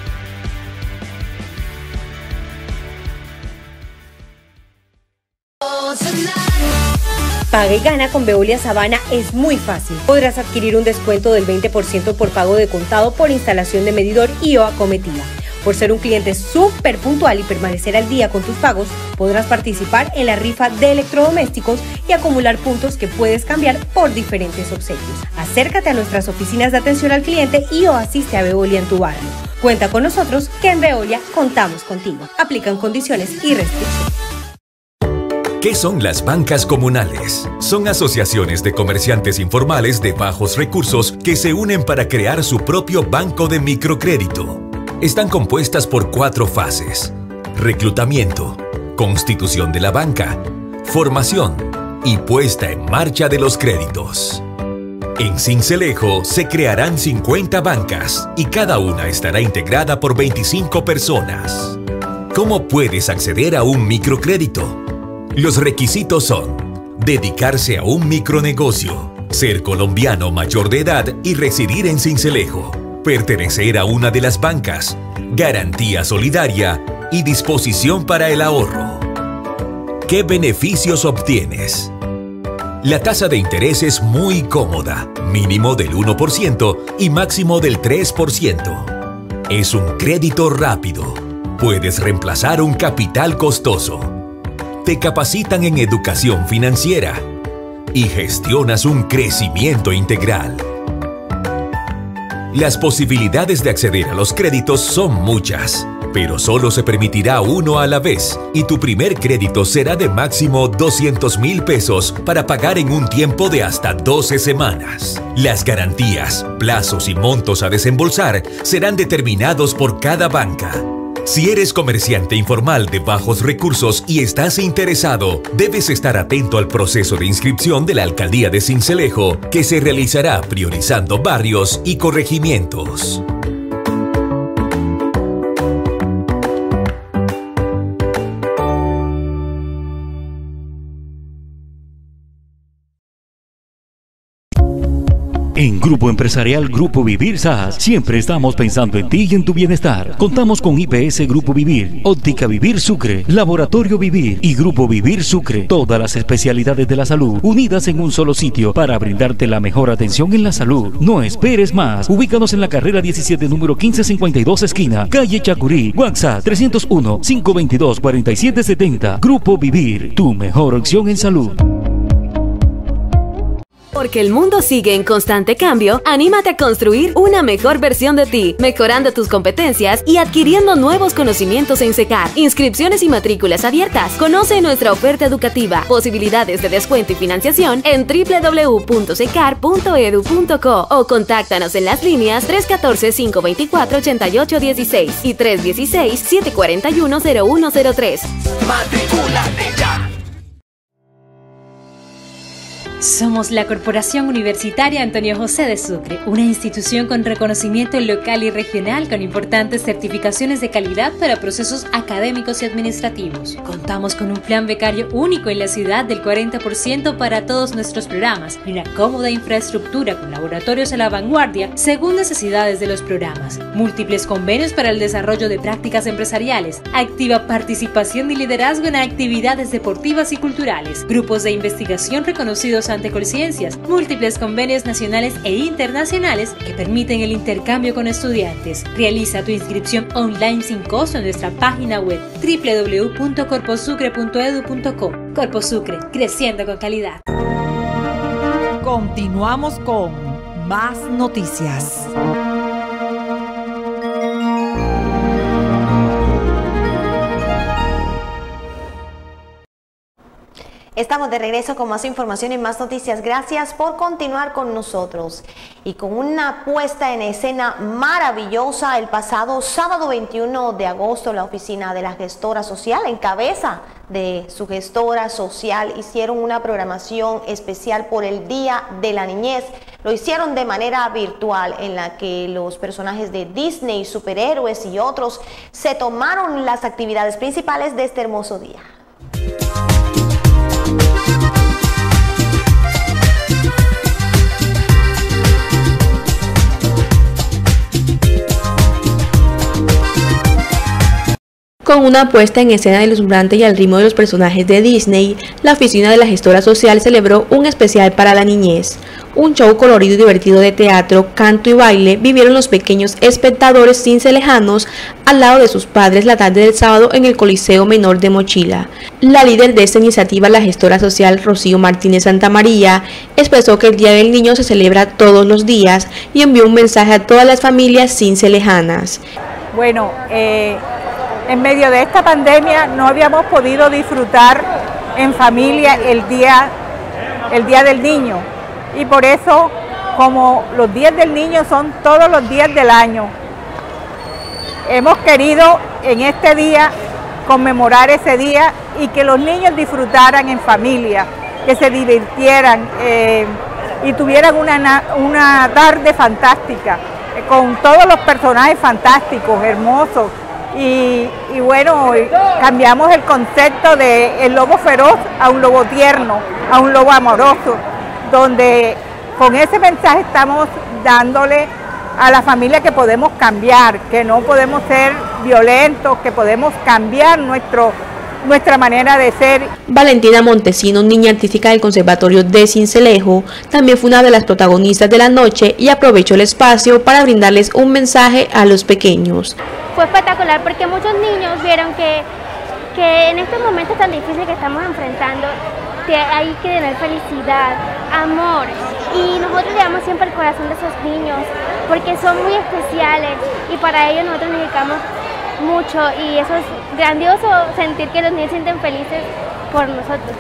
Paga y gana con Veolia Sabana es muy fácil. Podrás adquirir un descuento del veinte por ciento por pago de contado por instalación de medidor y o acometida. Por ser un cliente súper puntual y permanecer al día con tus pagos, podrás participar en la rifa de electrodomésticos y acumular puntos que puedes cambiar por diferentes obsequios. Acércate a nuestras oficinas de atención al cliente y o asiste a Veolia en tu barrio. Cuenta con nosotros que en Veolia contamos contigo. Aplican condiciones y restricciones. ¿Qué son las bancas comunales? Son asociaciones de comerciantes informales de bajos recursos que se unen para crear su propio banco de microcrédito. Están compuestas por cuatro fases: reclutamiento, constitución de la banca, formación y puesta en marcha de los créditos. En Sincelejo se crearán cincuenta bancas y cada una estará integrada por veinticinco personas. ¿Cómo puedes acceder a un microcrédito? Los requisitos son: dedicarse a un micronegocio, ser colombiano mayor de edad y residir en Sincelejo, pertenecer a una de las bancas, garantía solidaria y disposición para el ahorro. ¿Qué beneficios obtienes? La tasa de interés es muy cómoda, mínimo del uno por ciento y máximo del tres por ciento. Es un crédito rápido. Puedes reemplazar un capital costoso. Te capacitan en educación financiera y gestionas un crecimiento integral. Las posibilidades de acceder a los créditos son muchas, pero solo se permitirá uno a la vez y tu primer crédito será de máximo doscientos mil pesos para pagar en un tiempo de hasta doce semanas. Las garantías, plazos y montos a desembolsar serán determinados por cada banca. Si eres comerciante informal de bajos recursos y estás interesado, debes estar atento al proceso de inscripción de la Alcaldía de Sincelejo, que se realizará priorizando barrios y corregimientos. En Grupo Empresarial Grupo Vivir S A S siempre estamos pensando en ti y en tu bienestar. Contamos con I P S Grupo Vivir, Óptica Vivir Sucre, Laboratorio Vivir y Grupo Vivir Sucre. Todas las especialidades de la salud unidas en un solo sitio para brindarte la mejor atención en la salud. No esperes más. Ubícanos en la carrera diecisiete, número quince cincuenta y dos, esquina, calle Chacurí. WhatsApp trescientos uno, cinco veintidós, cuarenta y siete setenta. Grupo Vivir, tu mejor opción en salud. Porque el mundo sigue en constante cambio, anímate a construir una mejor versión de ti, mejorando tus competencias y adquiriendo nuevos conocimientos en SECAR. Inscripciones y matrículas abiertas. Conoce nuestra oferta educativa, posibilidades de descuento y financiación en w w w punto secar punto edu punto co o contáctanos en las líneas tres uno cuatro, cinco dos cuatro, ocho ocho uno seis y tres uno seis, siete cuatro uno, cero uno cero tres. ¡Matricúlate ya! Somos la Corporación Universitaria Antonio José de Sucre, una institución con reconocimiento local y regional con importantes certificaciones de calidad para procesos académicos y administrativos. Contamos con un plan becario único en la ciudad del cuarenta por ciento para todos nuestros programas y una cómoda infraestructura con laboratorios a la vanguardia según necesidades de los programas. Múltiples convenios para el desarrollo de prácticas empresariales, activa participación y liderazgo en actividades deportivas y culturales, grupos de investigación reconocidos ante Colciencias, múltiples convenios nacionales e internacionales que permiten el intercambio con estudiantes. Realiza tu inscripción online sin costo en nuestra página web w w w punto corposucre punto edu punto co. Corpo Sucre, creciendo con calidad. Continuamos con más noticias. Estamos de regreso con más información y más noticias. Gracias por continuar con nosotros. Y con una puesta en escena maravillosa, el pasado sábado veintiuno de agosto, la oficina de la gestora social, en cabeza de su gestora social, hicieron una programación especial por el Día de la Niñez. Lo hicieron de manera virtual, en la que los personajes de Disney, superhéroes y otros se tomaron las actividades principales de este hermoso día. Con una puesta en escena deslumbrante y al ritmo de los personajes de Disney, la oficina de la gestora social celebró un especial para la niñez. Un show colorido y divertido de teatro, canto y baile vivieron los pequeños espectadores cincelejanos al lado de sus padres la tarde del sábado en el Coliseo Menor de Mochila. La líder de esta iniciativa, la gestora social Rocío Martínez Santamaría, expresó que el Día del Niño se celebra todos los días y envió un mensaje a todas las familias cincelejanas. Bueno, eh... en medio de esta pandemia no habíamos podido disfrutar en familia el día, el día del niño, y por eso, como los días del niño son todos los días del año, hemos querido en este día conmemorar ese día y que los niños disfrutaran en familia, que se divirtieran eh, y tuvieran una, una tarde fantástica, eh, con todos los personajes fantásticos, hermosos. Y, y bueno, cambiamos el concepto de el lobo feroz a un lobo tierno, a un lobo amoroso, donde con ese mensaje estamos dándole a la familia que podemos cambiar, que no podemos ser violentos, que podemos cambiar nuestro, nuestra manera de ser. Valentina Montesino, niña artística del Conservatorio de Sincelejo, también fue una de las protagonistas de la noche y aprovechó el espacio para brindarles un mensaje a los pequeños. Fue espectacular porque muchos niños vieron que, que en estos momentos tan difíciles que estamos enfrentando hay que tener felicidad, amor, y nosotros le damos siempre el corazón de esos niños porque son muy especiales y para ellos nosotros necesitamos mucho, y eso es grandioso, sentir que los niños se sienten felices por nosotros.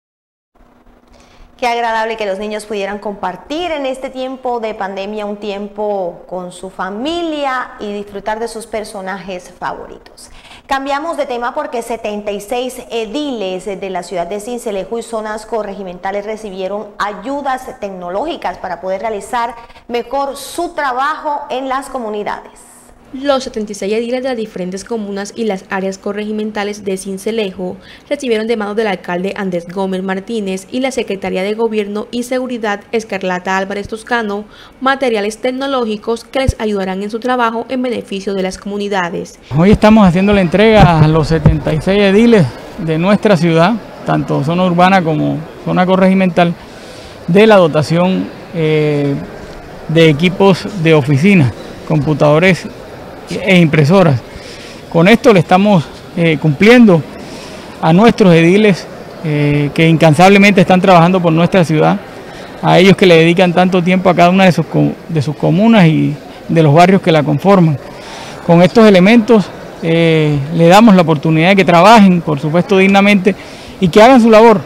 Qué agradable que los niños pudieran compartir en este tiempo de pandemia un tiempo con su familia y disfrutar de sus personajes favoritos. Cambiamos de tema porque setenta y seis ediles de la ciudad de Sincelejo y zonas corregimentales recibieron ayudas tecnológicas para poder realizar mejor su trabajo en las comunidades. Los setenta y seis ediles de las diferentes comunas y las áreas corregimentales de Sincelejo recibieron de manos del alcalde Andrés Gómez Martínez y la Secretaría de Gobierno y Seguridad Escarlata Álvarez Toscano materiales tecnológicos que les ayudarán en su trabajo en beneficio de las comunidades. Hoy estamos haciendo la entrega a los setenta y seis ediles de nuestra ciudad, tanto zona urbana como zona corregimental, de la dotación eh, de equipos de oficina, computadores e impresoras. Con esto le estamos eh, cumpliendo a nuestros ediles eh, que incansablemente están trabajando por nuestra ciudad, a ellos que le dedican tanto tiempo a cada una de sus, de sus comunas y de los barrios que la conforman. Con estos elementos eh, le damos la oportunidad de que trabajen, por supuesto dignamente, y que hagan su labor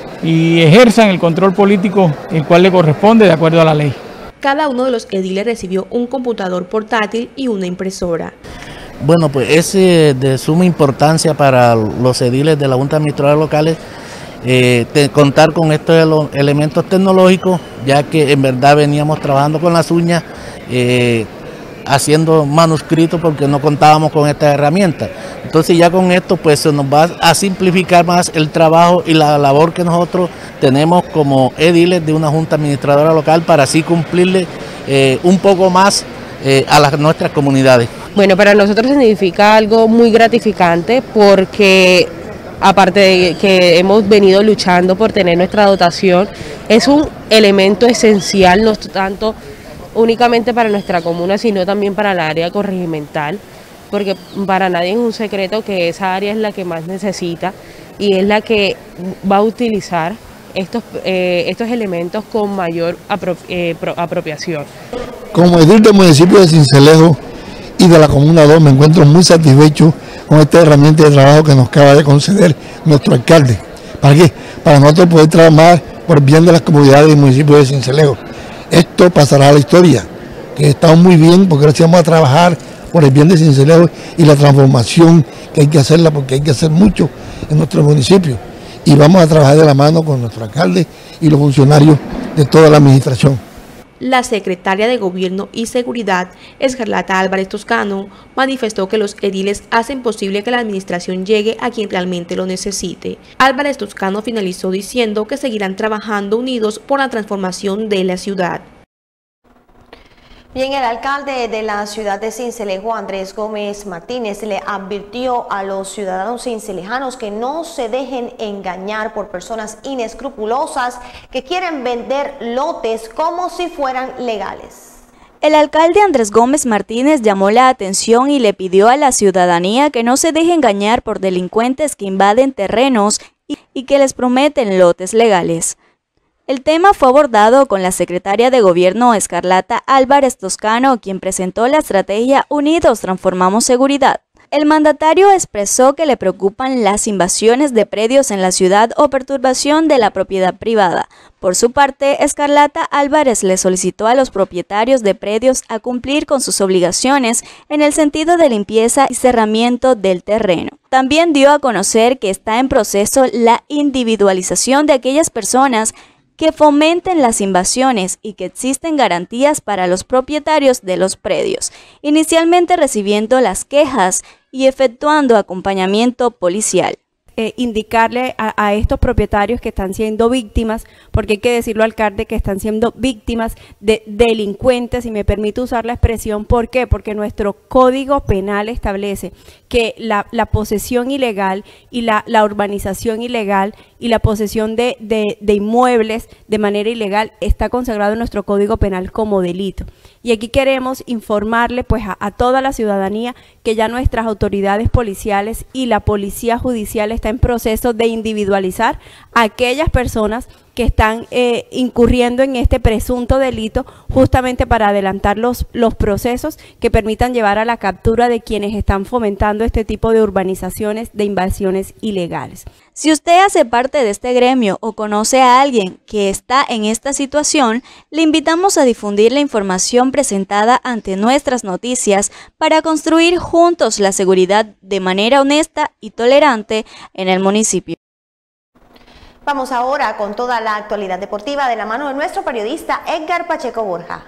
y ejerzan el control político el cual le corresponde de acuerdo a la ley. Cada uno de los ediles recibió un computador portátil y una impresora. Bueno, pues es eh, de suma importancia para los ediles de la Junta Administradora Locales eh, de contar con estos elementos tecnológicos, ya que en verdad veníamos trabajando con las uñas, eh, haciendo manuscritos porque no contábamos con estas herramientas. Entonces ya con esto pues se nos va a simplificar más el trabajo y la labor que nosotros tenemos como ediles de una junta administradora local para así cumplirle eh, un poco más eh, a las, nuestras comunidades. Bueno, para nosotros significa algo muy gratificante porque aparte de que hemos venido luchando por tener nuestra dotación, es un elemento esencial no tanto únicamente para nuestra comuna, sino también para el área corregimental, porque para nadie es un secreto que esa área es la que más necesita y es la que va a utilizar estos, eh, estos elementos con mayor apro eh, pro apropiación. Como edil del municipio de Sincelejo y de la Comuna dos me encuentro muy satisfecho con esta herramienta de trabajo que nos acaba de conceder nuestro alcalde. ¿Para qué? Para nosotros poder trabajar por el bien de las comunidades del municipio de Sincelejo. Esto pasará a la historia, que estamos muy bien porque ahora sí vamos a trabajar por el bien de Sincelejo y la transformación que hay que hacerla porque hay que hacer mucho en nuestro municipio. Y vamos a trabajar de la mano con nuestro alcalde y los funcionarios de toda la administración. La secretaria de Gobierno y Seguridad, Escarlata Álvarez Toscano, manifestó que los ediles hacen posible que la administración llegue a quien realmente lo necesite. Álvarez Toscano finalizó diciendo que seguirán trabajando unidos por la transformación de la ciudad. Bien, el alcalde de la ciudad de Sincelejo, Andrés Gómez Martínez, le advirtió a los ciudadanos cincelejanos que no se dejen engañar por personas inescrupulosas que quieren vender lotes como si fueran legales. El alcalde Andrés Gómez Martínez llamó la atención y le pidió a la ciudadanía que no se deje engañar por delincuentes que invaden terrenos y, y que les prometen lotes legales. El tema fue abordado con la secretaria de Gobierno Escarlata Álvarez Toscano, quien presentó la estrategia Unidos Transformamos Seguridad. El mandatario expresó que le preocupan las invasiones de predios en la ciudad o perturbación de la propiedad privada. Por su parte, Escarlata Álvarez le solicitó a los propietarios de predios a cumplir con sus obligaciones en el sentido de limpieza y cerramiento del terreno. También dio a conocer que está en proceso la individualización de aquellas personas que fomenten las invasiones y que existen garantías para los propietarios de los predios, inicialmente recibiendo las quejas y efectuando acompañamiento policial. Eh, indicarle a, a estos propietarios que están siendo víctimas, porque hay que decirlo, alcalde, que están siendo víctimas de delincuentes, y me permite usar la expresión. ¿Por qué? Porque nuestro Código Penal establece que la, la posesión ilegal y la, la urbanización ilegal y la posesión de, de, de inmuebles de manera ilegal está consagrado en nuestro Código Penal como delito. Y aquí queremos informarle pues a, a toda la ciudadanía que ya nuestras autoridades policiales y la policía judicial está en proceso de individualizar a aquellas personas que están eh, incurriendo en este presunto delito, justamente para adelantar los, los procesos que permitan llevar a la captura de quienes están fomentando este tipo de urbanizaciones, de invasiones ilegales. Si usted hace parte de este gremio o conoce a alguien que está en esta situación, le invitamos a difundir la información presentada ante nuestras noticias para construir juntos la seguridad de manera honesta y tolerante en el municipio. Vamos ahora con toda la actualidad deportiva de la mano de nuestro periodista Edgar Pacheco Borja.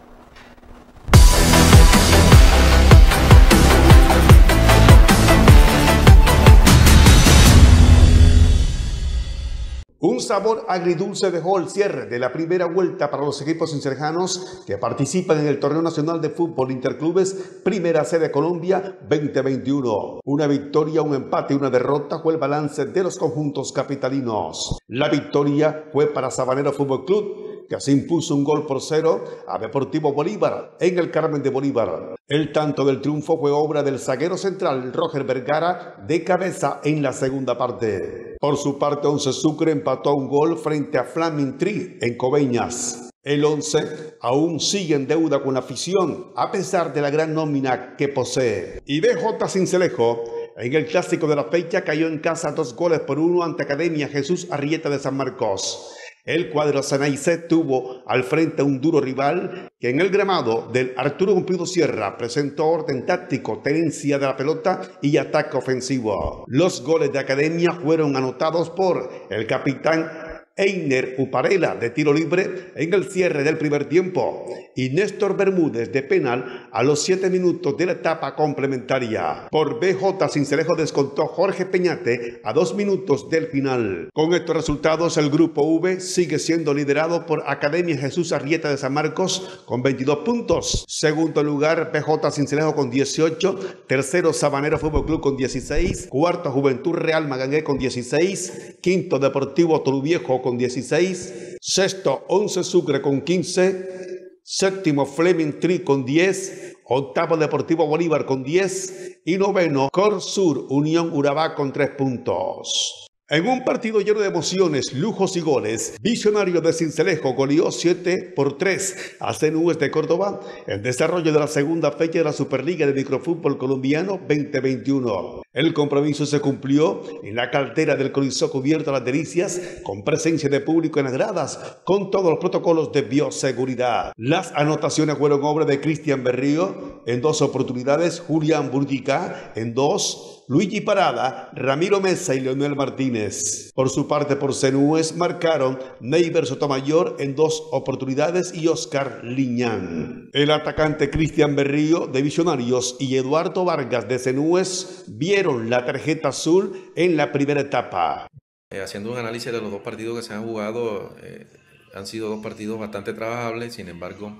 Un sabor agridulce dejó el cierre de la primera vuelta para los equipos cincelejanos que participan en el Torneo Nacional de Fútbol Interclubes Primera C de Colombia veinte veintiuno. Una victoria, un empate y una derrota fue el balance de los conjuntos capitalinos. La victoria fue para Sabanero Fútbol Club, que así impuso un gol por cero a Deportivo Bolívar en el Carmen de Bolívar. El tanto del triunfo fue obra del zaguero central Roger Vergara de cabeza en la segunda parte. Por su parte, Once Sucre empató un gol frente a Flaming Tree en Coveñas. El Once aún sigue en deuda con la afición, a pesar de la gran nómina que posee. Y B J Sincelejo, en el clásico de la fecha, cayó en casa dos goles por uno ante Academia Jesús Arrieta de San Marcos. El cuadro Ceneice tuvo al frente a un duro rival que en el gramado del Arturo Cumplido Sierra presentó orden táctico, tenencia de la pelota y ataque ofensivo. Los goles de Academia fueron anotados por el capitán Einer Uparela de tiro libre en el cierre del primer tiempo y Néstor Bermúdez de penal a los siete minutos de la etapa complementaria. Por B J Sincelejo descontó Jorge Peñate a dos minutos del final. Con estos resultados, el grupo V sigue siendo liderado por Academia Jesús Arrieta de San Marcos con veintidós puntos. Segundo lugar, B J Sincelejo con dieciocho. Tercero, Sabanero Fútbol Club con dieciséis. Cuarto, Juventud Real Magangué con dieciséis. Quinto, Deportivo Toluviejo con dieciséis, sexto Once Sucre con quince, séptimo Fleming Tree con diez, octavo Deportivo Bolívar con diez y noveno Corsur Unión Urabá con tres puntos. En un partido lleno de emociones, lujos y goles, Visionario de Sincelejo goleó siete por tres a C N U S de Córdoba en desarrollo de la segunda fecha de la Superliga de Microfútbol Colombiano veinte veintiuno. El compromiso se cumplió en la caldera del Coliseo Cubierto Las Delicias, con presencia de público en las gradas, con todos los protocolos de bioseguridad. Las anotaciones fueron obra de Cristian Berrío en dos oportunidades, Julián Burdica en dos, Luigi Parada, Ramiro Mesa y Leonel Martínez. Por su parte, por C N U S marcaron Neiber Sotomayor en dos oportunidades y Oscar Liñán. El atacante Cristian Berrío de Visionarios y Eduardo Vargas de C N U S vieron la tarjeta azul en la primera etapa. Eh, haciendo un análisis de los dos partidos que se han jugado, eh, han sido dos partidos bastante trabajables. Sin embargo,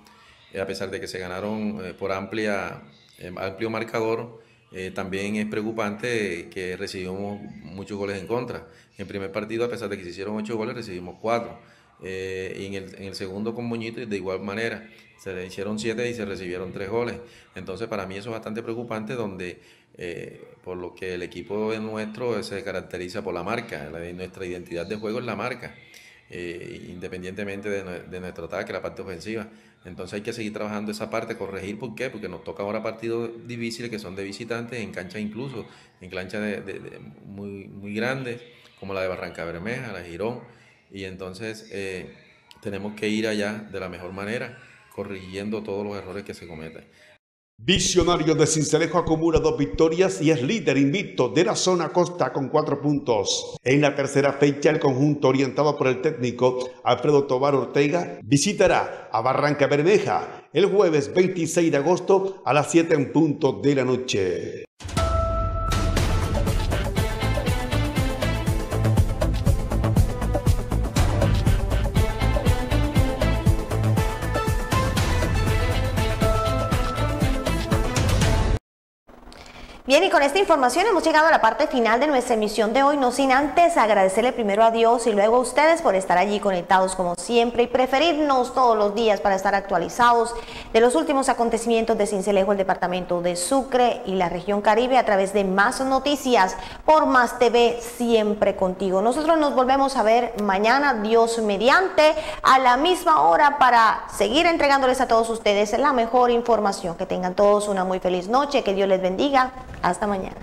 eh, a pesar de que se ganaron eh, por amplia, eh, amplio marcador, eh, también es preocupante que recibimos muchos goles en contra. En el primer partido, a pesar de que se hicieron ocho goles, recibimos cuatro. Eh, y en el, en el segundo con Moñito de igual manera, se le hicieron siete y se recibieron tres goles. Entonces para mí eso es bastante preocupante, donde eh, por lo que el equipo nuestro se caracteriza por la marca, la, nuestra identidad de juego es la marca, eh, independientemente de, de nuestro ataque, la parte ofensiva. Entonces hay que seguir trabajando esa parte, corregir. ¿Por qué? Porque nos toca ahora partidos difíciles que son de visitantes, en canchas incluso, en canchas de, de, de muy, muy grandes, como la de Barranca Bermeja, la de Girón. Y entonces eh, tenemos que ir allá de la mejor manera, corrigiendo todos los errores que se cometen. Visionario de Sincelejo acumula dos victorias y es líder invicto de la zona costa con cuatro puntos. En la tercera fecha, el conjunto orientado por el técnico Alfredo Tobar Ortega visitará a Barranca Bermeja el jueves veintiséis de agosto a las siete en punto de la noche. Bien, y con esta información hemos llegado a la parte final de nuestra emisión de hoy, no sin antes agradecerle primero a Dios y luego a ustedes por estar allí conectados como siempre y preferirnos todos los días para estar actualizados de los últimos acontecimientos de Sincelejo, el departamento de Sucre y la región Caribe a través de Más Noticias por Más T V, siempre contigo. Nosotros nos volvemos a ver mañana, Dios mediante, a la misma hora para seguir entregándoles a todos ustedes la mejor información. Que tengan todos una muy feliz noche, que Dios les bendiga. Hasta mañana.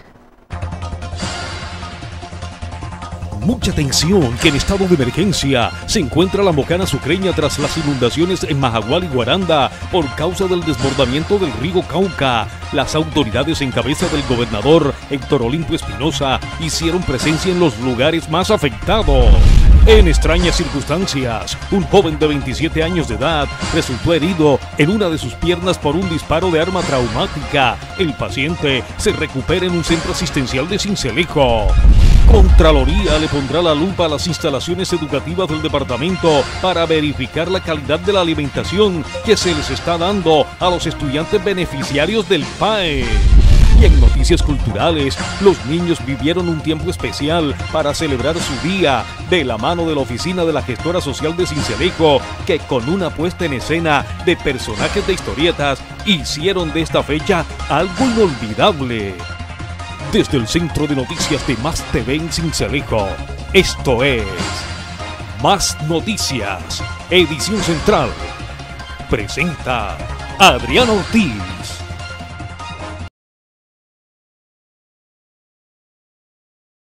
Mucha atención, que en estado de emergencia se encuentra la Mocana Sucreña tras las inundaciones en Majagual y Guaranda por causa del desbordamiento del río Cauca. Las autoridades en cabeza del gobernador Héctor Olympio Espinosa hicieron presencia en los lugares más afectados. En extrañas circunstancias, un joven de veintisiete años de edad resultó herido en una de sus piernas por un disparo de arma traumática. El paciente se recupera en un centro asistencial de Sincelejo. Contraloría le pondrá la lupa a las instalaciones educativas del departamento para verificar la calidad de la alimentación que se les está dando a los estudiantes beneficiarios del P A E. Y en noticias culturales, los niños vivieron un tiempo especial para celebrar su día de la mano de la oficina de la gestora social de Sincelejo, que con una puesta en escena de personajes de historietas hicieron de esta fecha algo inolvidable. Desde el Centro de Noticias de Más T V en Sincelejo, esto es Más Noticias, edición central. Presenta Adrián Ortiz.